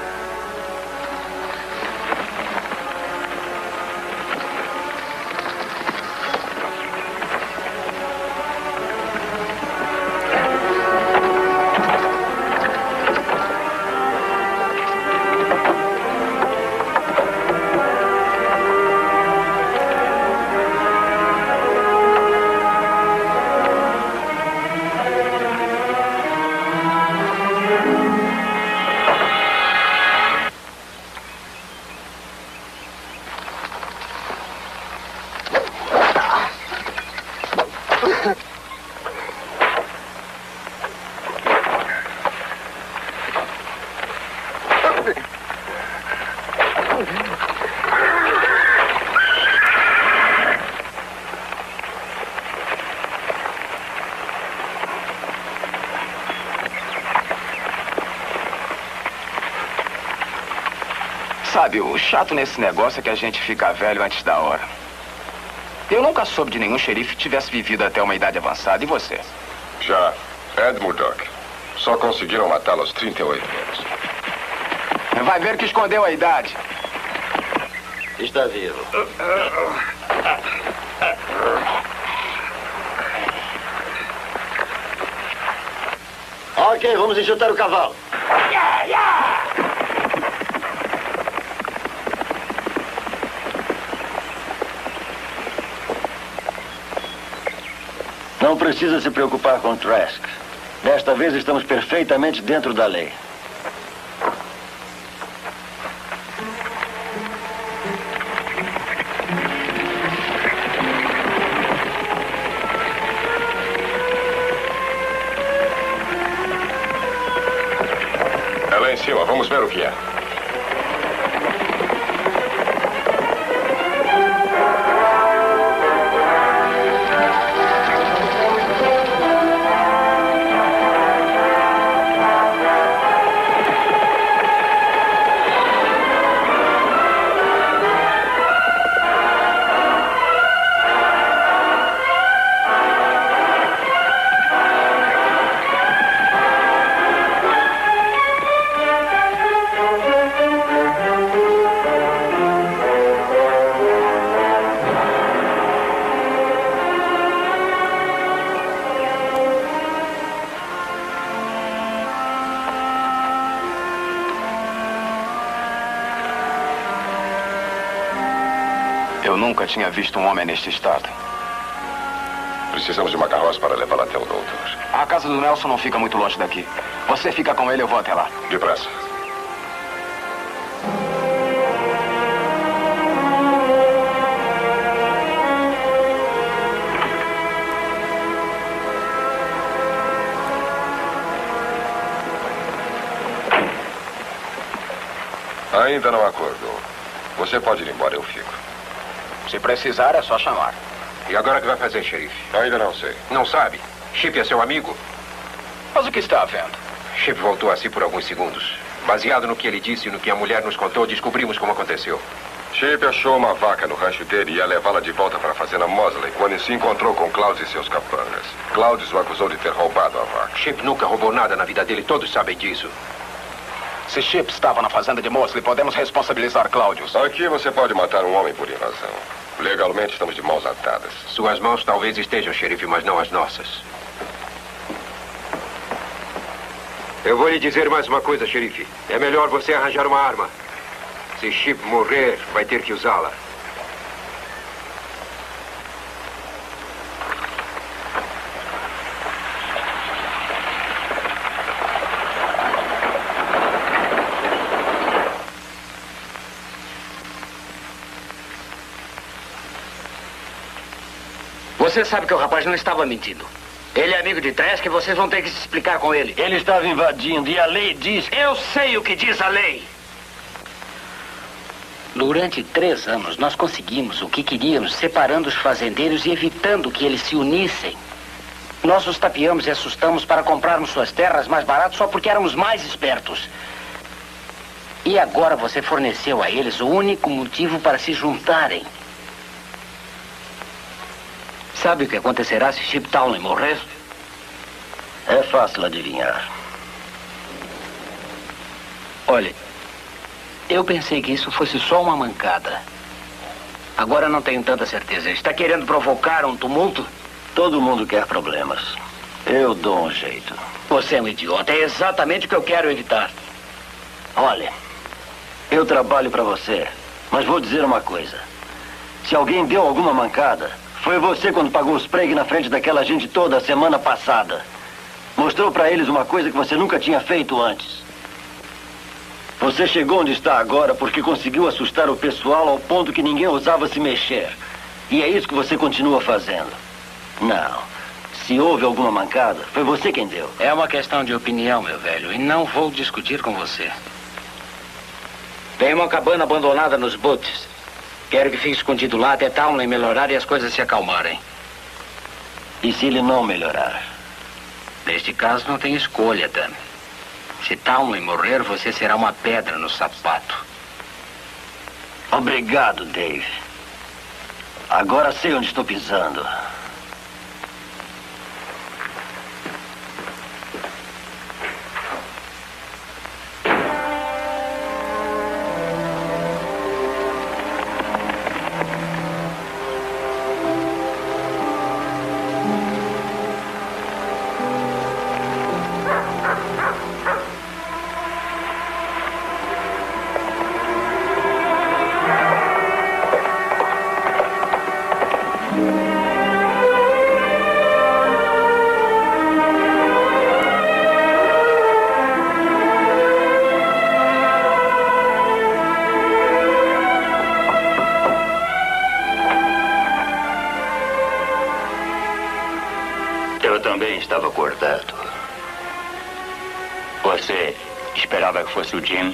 Sabe, o chato nesse negócio é que a gente fica velho antes da hora. Eu nunca soube de nenhum xerife que tivesse vivido até uma idade avançada. E você? Já. Ed Murdoch. Só conseguiram matá-lo aos 38 anos. Vai ver que escondeu a idade. Está vivo. Ok, vamos enxutar o cavalo. Não precisa se preocupar com Trask. Desta vez estamos perfeitamente dentro da lei. É lá em cima, vamos ver o que é. Eu nunca tinha visto um homem neste estado. Precisamos de uma carroça para levá-la até o doutor. A casa do Nelson não fica muito longe daqui. Você fica com ele, eu vou até lá. Depressa. Ainda não acordou. Você pode ir embora, eu fico. Se precisar, é só chamar. E agora o que vai fazer, xerife? Ainda não sei. Não sabe? Chip é seu amigo? Mas o que está havendo? Chip voltou a si por alguns segundos. Baseado no que ele disse e no que a mulher nos contou, descobrimos como aconteceu. Chip achou uma vaca no rancho dele e ia levá-la de volta para a fazenda Mosley quando se encontrou com Claudius e seus capangas. Claudius o acusou de ter roubado a vaca. Chip nunca roubou nada na vida dele, todos sabem disso. Se Chip estava na fazenda de Mosley, podemos responsabilizar Claudius. Aqui você pode matar um homem por invasão. Legalmente estamos de mãos atadas. Suas mãos talvez estejam, xerife, mas não as nossas. Eu vou lhe dizer mais uma coisa, xerife. É melhor você arranjar uma arma. Se Chip morrer, vai ter que usá-la. Você sabe que o rapaz não estava mentindo. Ele é amigo de Trask e vocês vão ter que se explicar com ele. Ele estava invadindo e a lei diz... Eu sei o que diz a lei. Durante 3 anos, nós conseguimos o que queríamos, separando os fazendeiros e evitando que eles se unissem. Nós os tapeamos e assustamos para comprarmos suas terras mais barato só porque éramos mais espertos. E agora você forneceu a eles o único motivo para se juntarem. Sabe o que acontecerá se Chip Townley morrer? É fácil adivinhar. Olhe, eu pensei que isso fosse só uma mancada. Agora não tenho tanta certeza. Está querendo provocar um tumulto? Todo mundo quer problemas. Eu dou um jeito. Você é um idiota. É exatamente o que eu quero evitar. Olha, eu trabalho para você, mas vou dizer uma coisa. Se alguém deu alguma mancada, foi você quando pagou os pregues na frente daquela gente toda a semana passada. Mostrou para eles uma coisa que você nunca tinha feito antes. Você chegou onde está agora porque conseguiu assustar o pessoal ao ponto que ninguém ousava se mexer. E é isso que você continua fazendo. Não. Se houve alguma mancada, foi você quem deu. É uma questão de opinião, meu velho, e não vou discutir com você. Tem uma cabana abandonada nos Butts. Quero que fique escondido lá até Townley melhorar e as coisas se acalmarem. E se ele não melhorar? Neste caso, não tem escolha, Dan. Se Townley morrer, você será uma pedra no sapato. Obrigado, Dave. Agora sei onde estou pisando. Estava acordado. Você esperava que fosse o Jim?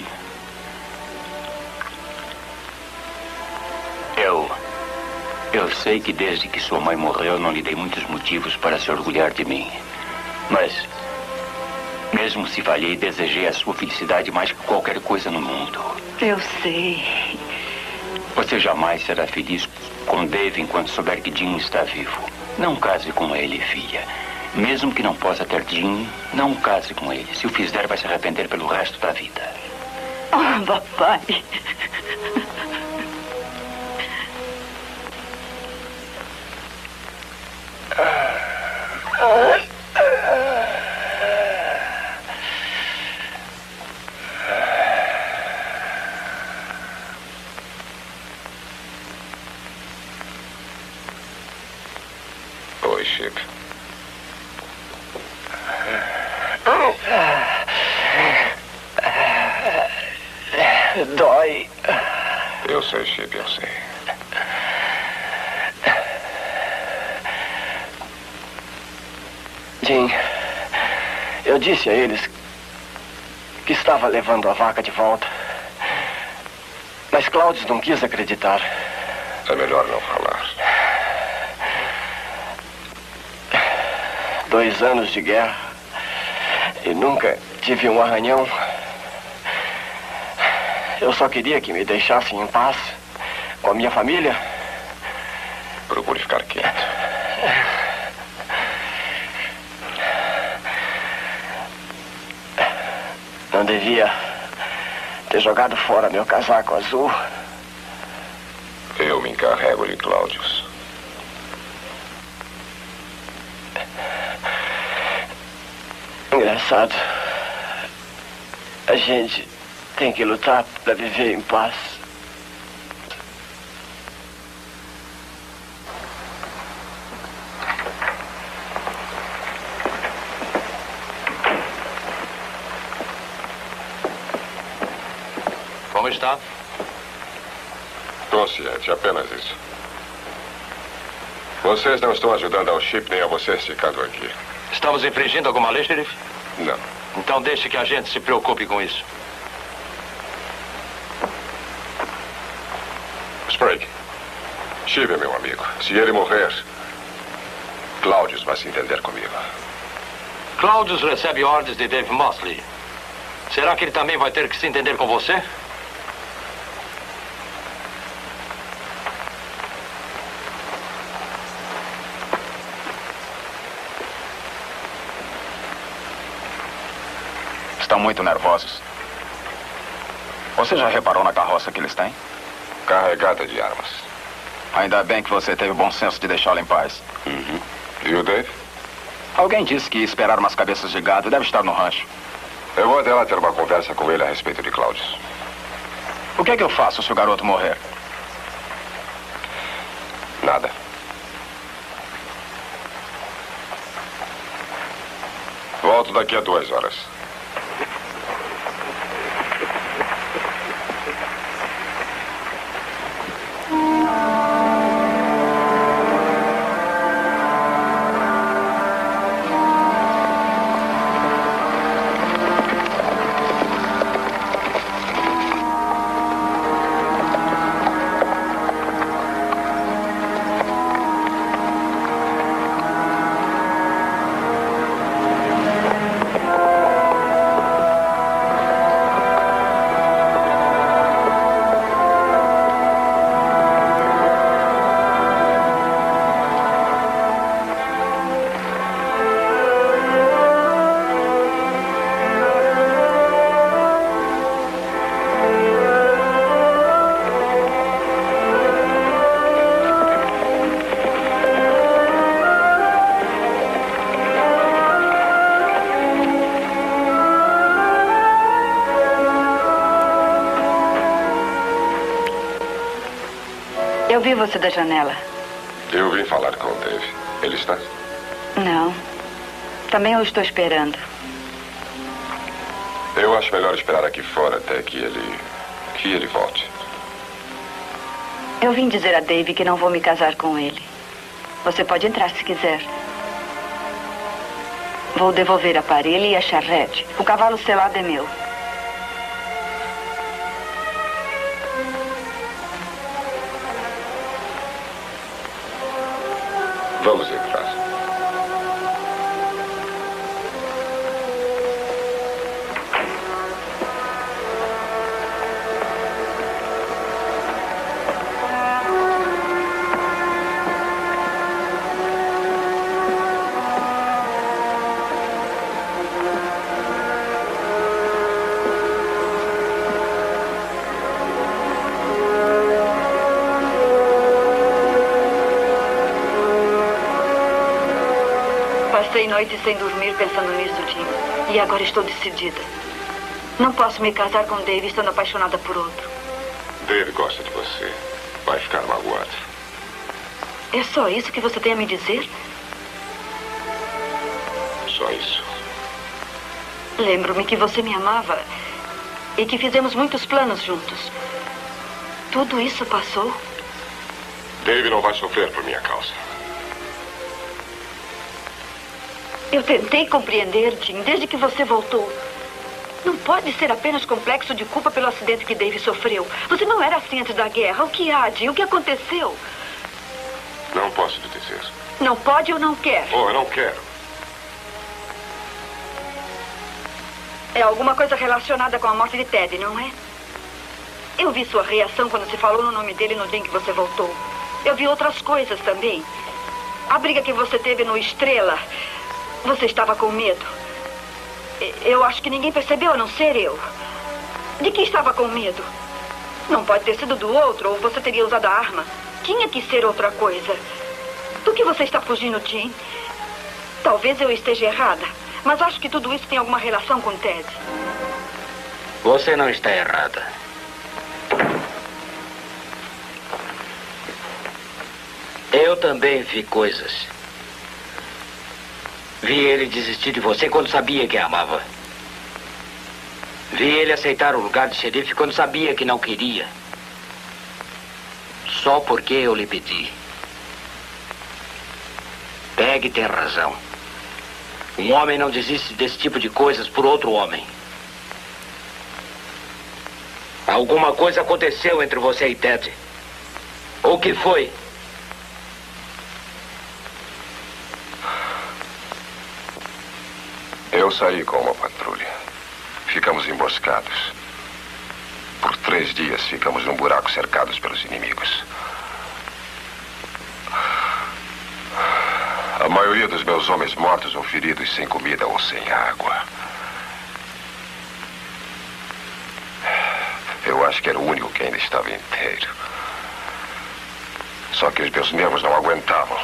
Eu sei que desde que sua mãe morreu não lhe dei muitos motivos para se orgulhar de mim. Mas, mesmo se falhei, desejei a sua felicidade mais que qualquer coisa no mundo. Eu sei. Você jamais será feliz com Dave enquanto souber que Jim está vivo. Não case com ele, filha. Mesmo que não possa ter Jim, não case com ele. Se o fizer, vai se arrepender pelo resto da vida. Oh, papai. Oi, Chip. Dói. Eu sei, Chip, eu sei. Jim, eu disse a eles que estava levando a vaca de volta. Mas Cláudio não quis acreditar. É melhor não falar. 2 anos de guerra e nunca tive um arranhão. Eu só queria que me deixassem em paz com a minha família. Procure ficar quieto. Não devia ter jogado fora meu casaco azul. Eu me encarrego de Cláudios. Engraçado. A gente tem que lutar para viver em paz. Como está? Consciente, apenas isso. Vocês não estão ajudando ao Chip nem a vocês ficando aqui. Estamos infringindo alguma lei, xerife? Não. Então deixe que a gente se preocupe com isso. Sprague, Chip é meu amigo. Se ele morrer, Claudius vai se entender comigo. Claudius recebe ordens de Dave Mosley. Será que ele também vai ter que se entender com você? Estão muito nervosos. Você já reparou na carroça que eles têm? Carregada de armas. Ainda bem que você teve o bom senso de deixá-lo em paz. Uhum. E o Dave? Alguém disse que ia esperar umas cabeças de gado. Deve estar no rancho. Eu vou até lá ter uma conversa com ele a respeito de Claudius. O que é que eu faço se o garoto morrer? Nada. Volto daqui a 2 horas. Eu vi você da janela. Eu vim falar com o Dave. Ele está? Não. Também eu estou esperando. Eu acho melhor esperar aqui fora até que ele volte. Eu vim dizer a Dave que não vou me casar com ele. Você pode entrar se quiser. Vou devolver a parelha e a charrete. O cavalo selado é meu. Vamos entrar. Passei noites sem dormir pensando nisso, Jim. E agora estou decidida. Não posso me casar com Dave estando apaixonada por outro. Dave gosta de você. Vai ficar magoado. É só isso que você tem a me dizer? Só isso. Lembro-me que você me amava e que fizemos muitos planos juntos. Tudo isso passou? Dave não vai sofrer por minha causa. Eu tentei compreender, Jim, desde que você voltou. Não pode ser apenas complexo de culpa pelo acidente que Dave sofreu. Você não era assim antes da guerra. O que há, Jim? O que aconteceu? Não posso lhe dizer. Não pode ou não quer? Oh, eu não quero. É alguma coisa relacionada com a morte de Ted, não é? Eu vi sua reação quando se falou no nome dele no dia em que você voltou. Eu vi outras coisas também. A briga que você teve no Estrela. Você estava com medo. Eu acho que ninguém percebeu, a não ser eu. De que estava com medo? Não pode ter sido do outro, ou você teria usado a arma. Tinha que ser outra coisa. Do que você está fugindo, Jim? Talvez eu esteja errada, mas acho que tudo isso tem alguma relação com Ted. Você não está errada. Eu também vi coisas. Vi ele desistir de você quando sabia que a amava. Vi ele aceitar o lugar de xerife quando sabia que não queria. Só porque eu lhe pedi. Peg tem razão. Um homem não desiste desse tipo de coisas por outro homem. Alguma coisa aconteceu entre você e Ted. O que foi? Eu saí com uma patrulha. Ficamos emboscados. Por 3 dias ficamos num buraco cercados pelos inimigos. A maioria dos meus homens mortos ou feridos sem comida ou sem água. Eu acho que era o único que ainda estava inteiro. Só que os meus nervos não aguentavam.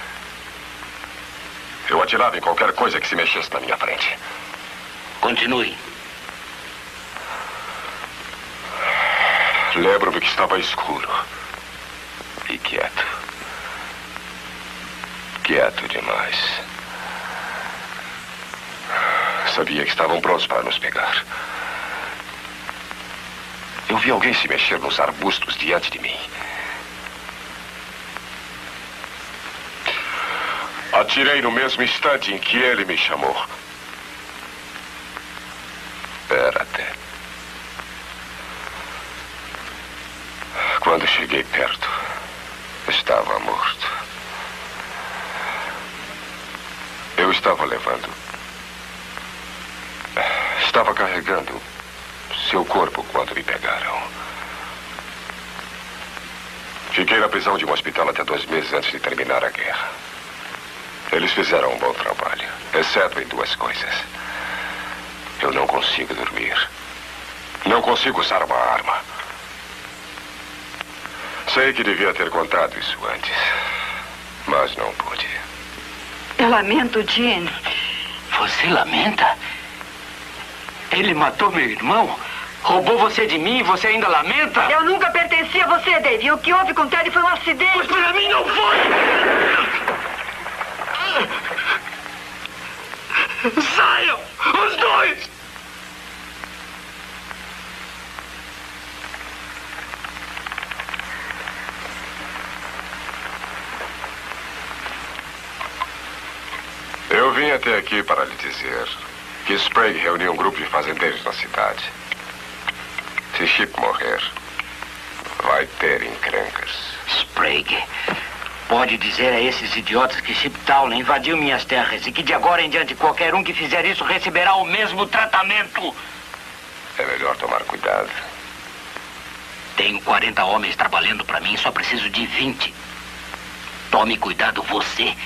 Eu atirava em qualquer coisa que se mexesse na minha frente. Continue. Lembro-me que estava escuro. E quieto. Quieto demais. Sabia que estavam prontos para nos pegar. Eu vi alguém se mexer nos arbustos diante de mim. Atirei no mesmo instante em que ele me chamou. Era até. Quando cheguei perto, estava morto. Eu estava levando. Estava carregando seu corpo quando me pegaram. Fiquei na prisão de um hospital até 2 meses antes de terminar a guerra. Eles fizeram um bom trabalho, exceto em 2 coisas. Eu não consigo dormir. Não consigo usar uma arma. Sei que devia ter contado isso antes, mas não pude. Eu lamento, Jean. Você lamenta? Ele matou meu irmão? Roubou você de mim e você ainda lamenta? Eu nunca pertenci a você, Dave. O que houve com Ted foi um acidente. Mas para mim não foi! Saiam! Os 2! Eu vim até aqui para lhe dizer que Sprague reuniu um grupo de fazendeiros na cidade. Se Chip morrer, vai ter encrencas. Sprague, pode dizer a esses idiotas que Chip Towlin invadiu minhas terras e que de agora em diante qualquer um que fizer isso receberá o mesmo tratamento. É melhor tomar cuidado. Tenho 40 homens trabalhando para mim, só preciso de 20. Tome cuidado você.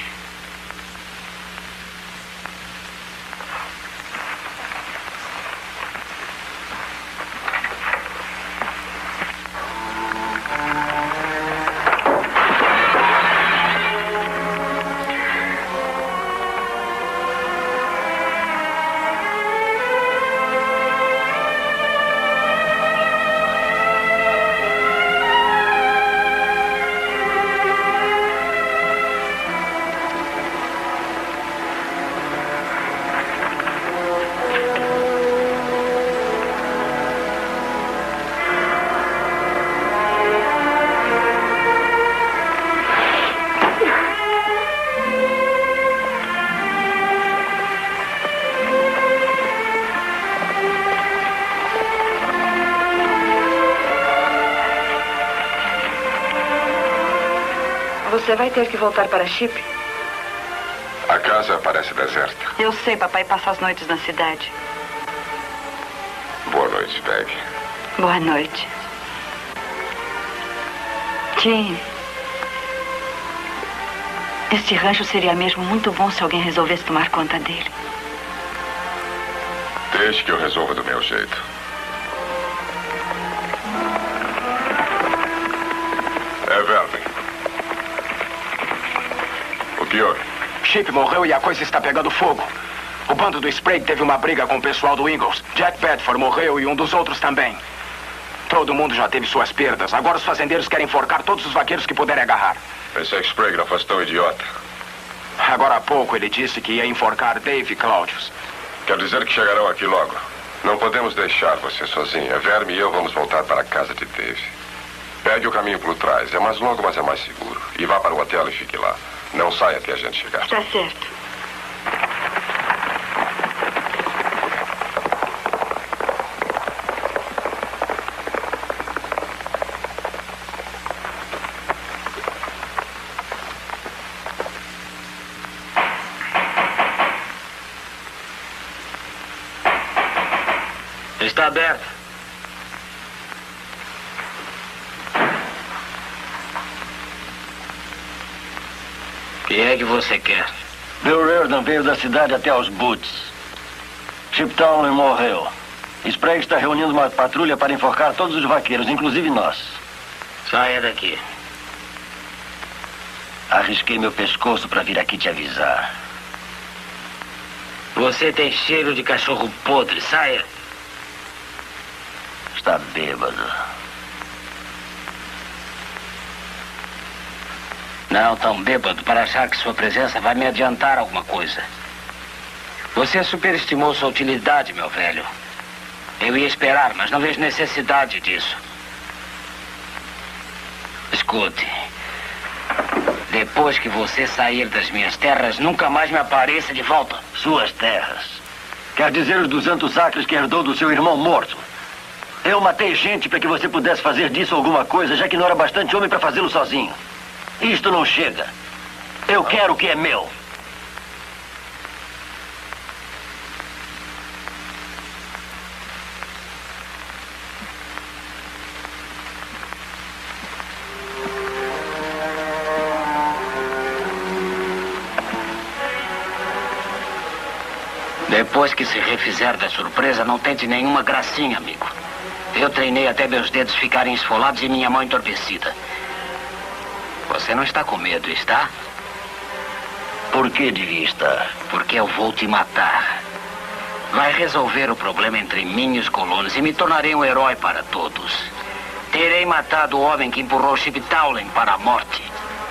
Você vai ter que voltar para Chip? A casa parece deserta. Eu sei, papai passa as noites na cidade. Boa noite, Peg. Boa noite. Jean, este rancho seria mesmo muito bom se alguém resolvesse tomar conta dele. Deixe que eu resolva do meu jeito. É verme. O pior. Chip morreu e a coisa está pegando fogo. O bando do Sprague teve uma briga com o pessoal do Ingalls. Jack Bedford morreu e um dos outros também. Todo mundo já teve suas perdas. Agora os fazendeiros querem enforcar todos os vaqueiros que puderem agarrar. Pensei que Sprague não fosse tão idiota. Agora há pouco ele disse que ia enforcar Dave e Claudius. Quer dizer que chegarão aqui logo. Não podemos deixar você sozinha. Verme e eu vamos voltar para a casa de Dave. Pegue o caminho por trás. É mais longo, mas é mais seguro. E vá para o hotel e fique lá. Não saia até a gente chegar. Está certo. Está aberta. Quem é que você quer? Bill Reardon veio da cidade até aos Boots. Chip Townley morreu. Sprague está reunindo uma patrulha para enforcar todos os vaqueiros, inclusive nós. Saia daqui. Arrisquei meu pescoço para vir aqui te avisar. Você tem cheiro de cachorro podre. Saia. Está bêbado. Não tão bêbado para achar que sua presença vai me adiantar alguma coisa. Você superestimou sua utilidade, meu velho. Eu ia esperar, mas não vejo necessidade disso. Escute. Depois que você sair das minhas terras, nunca mais me apareça de volta. Suas terras? Quer dizer os 200 acres que herdou do seu irmão morto? Eu matei gente para que você pudesse fazer disso alguma coisa, já que não era bastante homem para fazê-lo sozinho. Isto não chega. Eu quero o que é meu. Depois que se refizer da surpresa, não tente nenhuma gracinha, amigo. Eu treinei até meus dedos ficarem esfolados e minha mão entorpecida. Você não está com medo, está? Por que devia estar? Porque eu vou te matar. Vai resolver o problema entre mim e os colonos e me tornarei um herói para todos. Terei matado o homem que empurrou Chip Townley para a morte.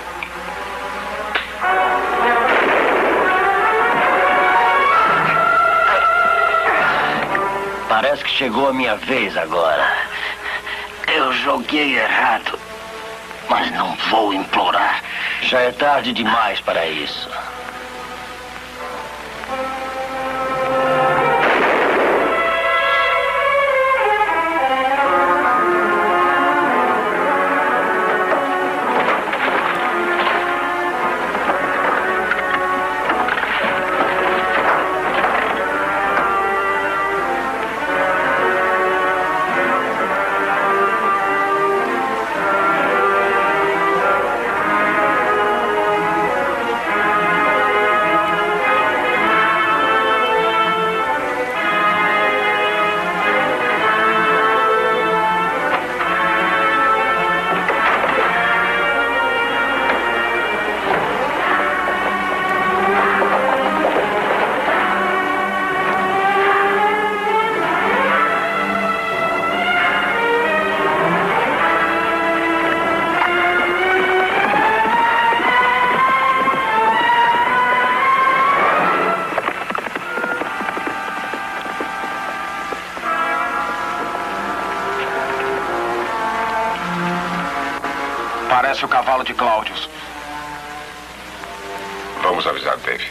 Parece que chegou a minha vez agora. Eu joguei errado. Mas não vou implorar. Já é tarde demais para isso. Parece o cavalo de Claudius. Vamos avisar Dave.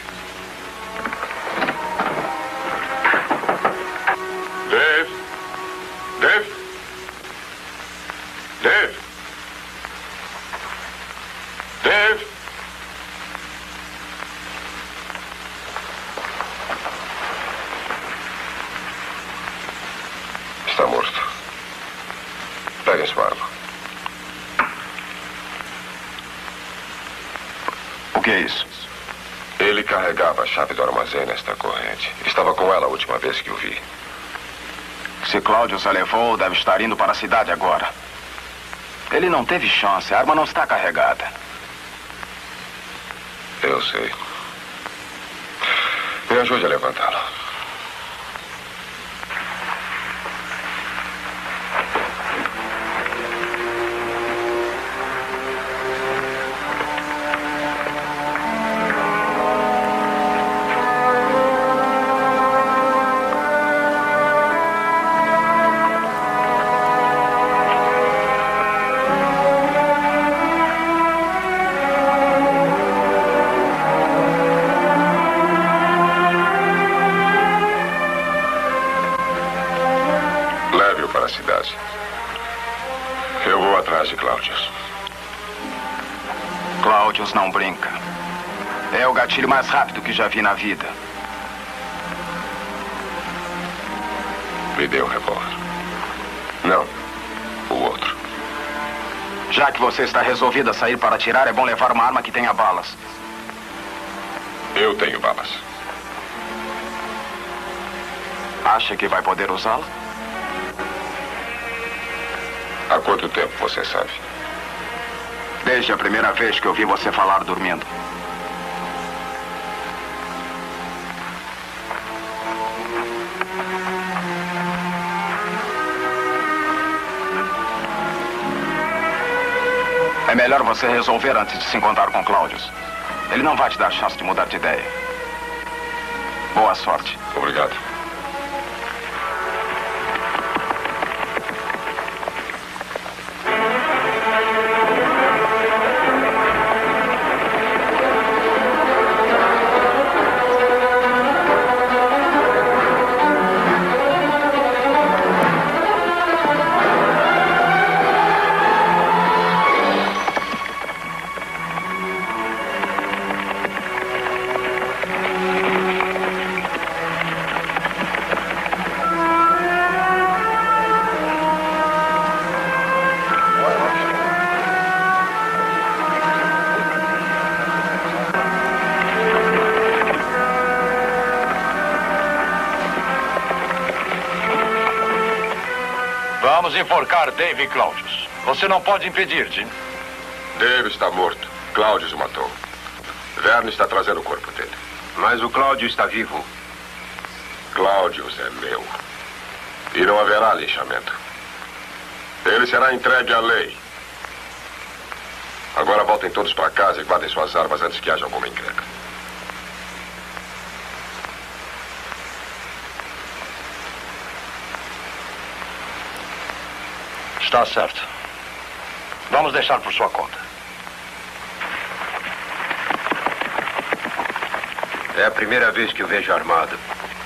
Dave? Dave? Dave? Dave? Está morto. Pegue sua arma. O que é isso? Ele carregava a chave do armazém nesta corrente. Estava com ela a última vez que o vi. Se Claudius a levou, deve estar indo para a cidade agora. Ele não teve chance. A arma não está carregada. Eu sei. Me ajude a levantá-lo. Eu vou atrás de Claudius. Claudius não brinca. É o gatilho mais rápido que já vi na vida. Me dê um revólver. Não, o outro. Já que você está resolvido a sair para atirar, é bom levar uma arma que tenha balas. Eu tenho balas. Acha que vai poder usá-la? Há quanto tempo você sabe? Desde a primeira vez que eu vi você falar dormindo. É melhor você resolver antes de se encontrar com Claudius. Ele não vai te dar chance de mudar de ideia. Boa sorte. Obrigado. Vamos enforcar Dave e Claudius. Você não pode impedir, Jim. Dave está morto. Claudius o matou. Verne está trazendo o corpo dele. Mas o Claudius está vivo. Claudius é meu. E não haverá linchamento. Ele será entregue à lei. Agora voltem todos para casa e guardem suas armas antes que haja alguma encrenca. Está certo. Vamos deixar por sua conta. É a primeira vez que o vejo armado.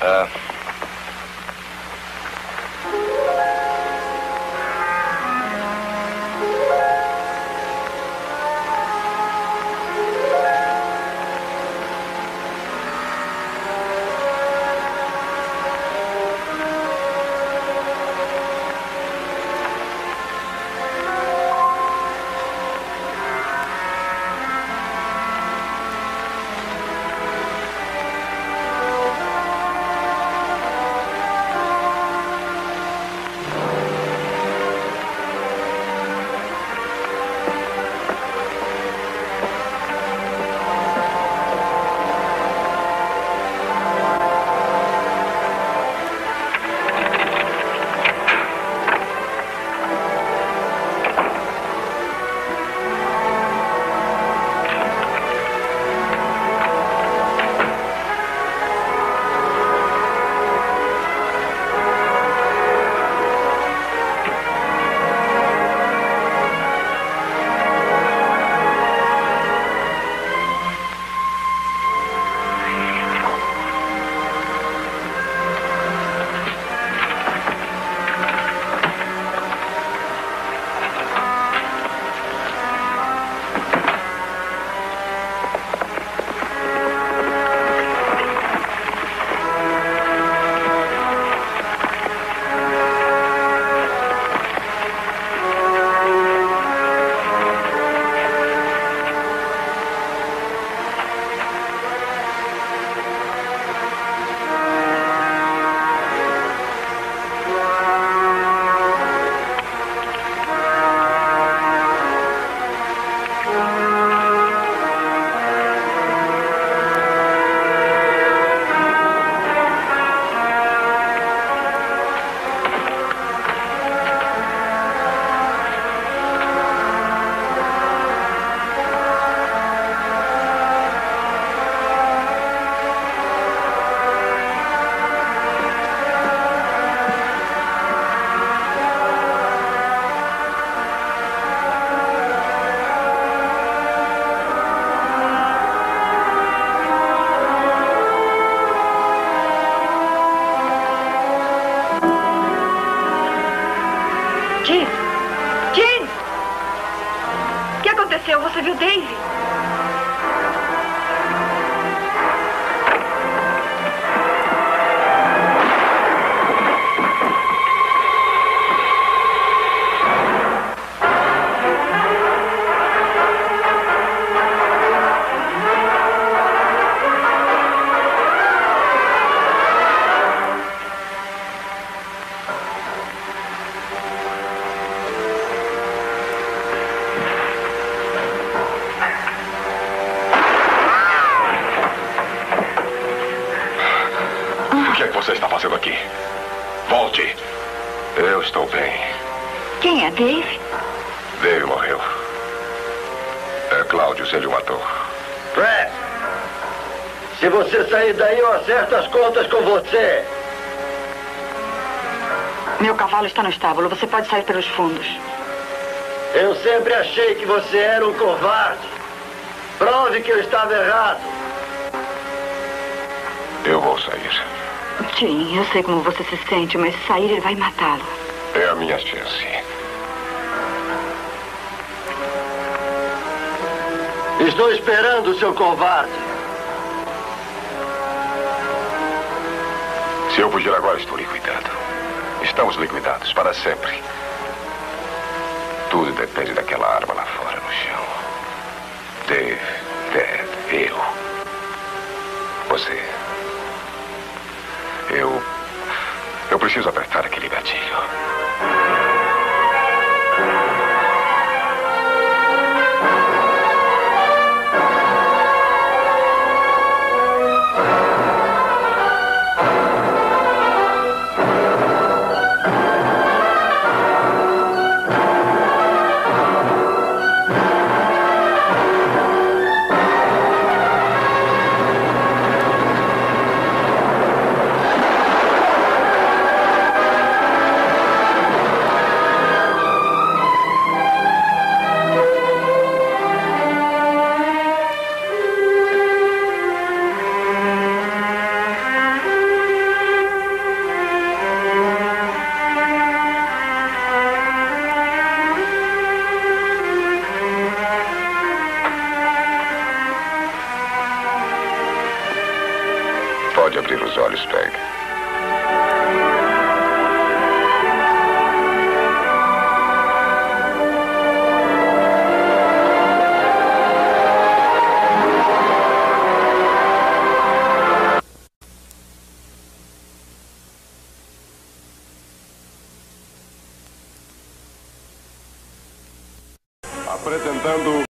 Você viu Dave? estou bem. Quem é, Dave? Dave morreu. É Cláudio, ele o matou. Fred, se você sair daí, eu acerto as contas com você. Meu cavalo está no estábulo. Você pode sair pelos fundos. Eu sempre achei que você era um covarde. Prove que eu estava errado. Eu vou sair. Jim, eu sei como você se sente, mas se sair, ele vai matá-lo. É a minha chance. Estou esperando, seu covarde. Se eu fugir agora, estou liquidado. Estamos liquidados para sempre. Tudo depende daquela arma lá fora no chão. Dave, Ted, eu. Você. Eu preciso apertar aquele gatilho. Pode abrir os olhos, Peg. Apresentando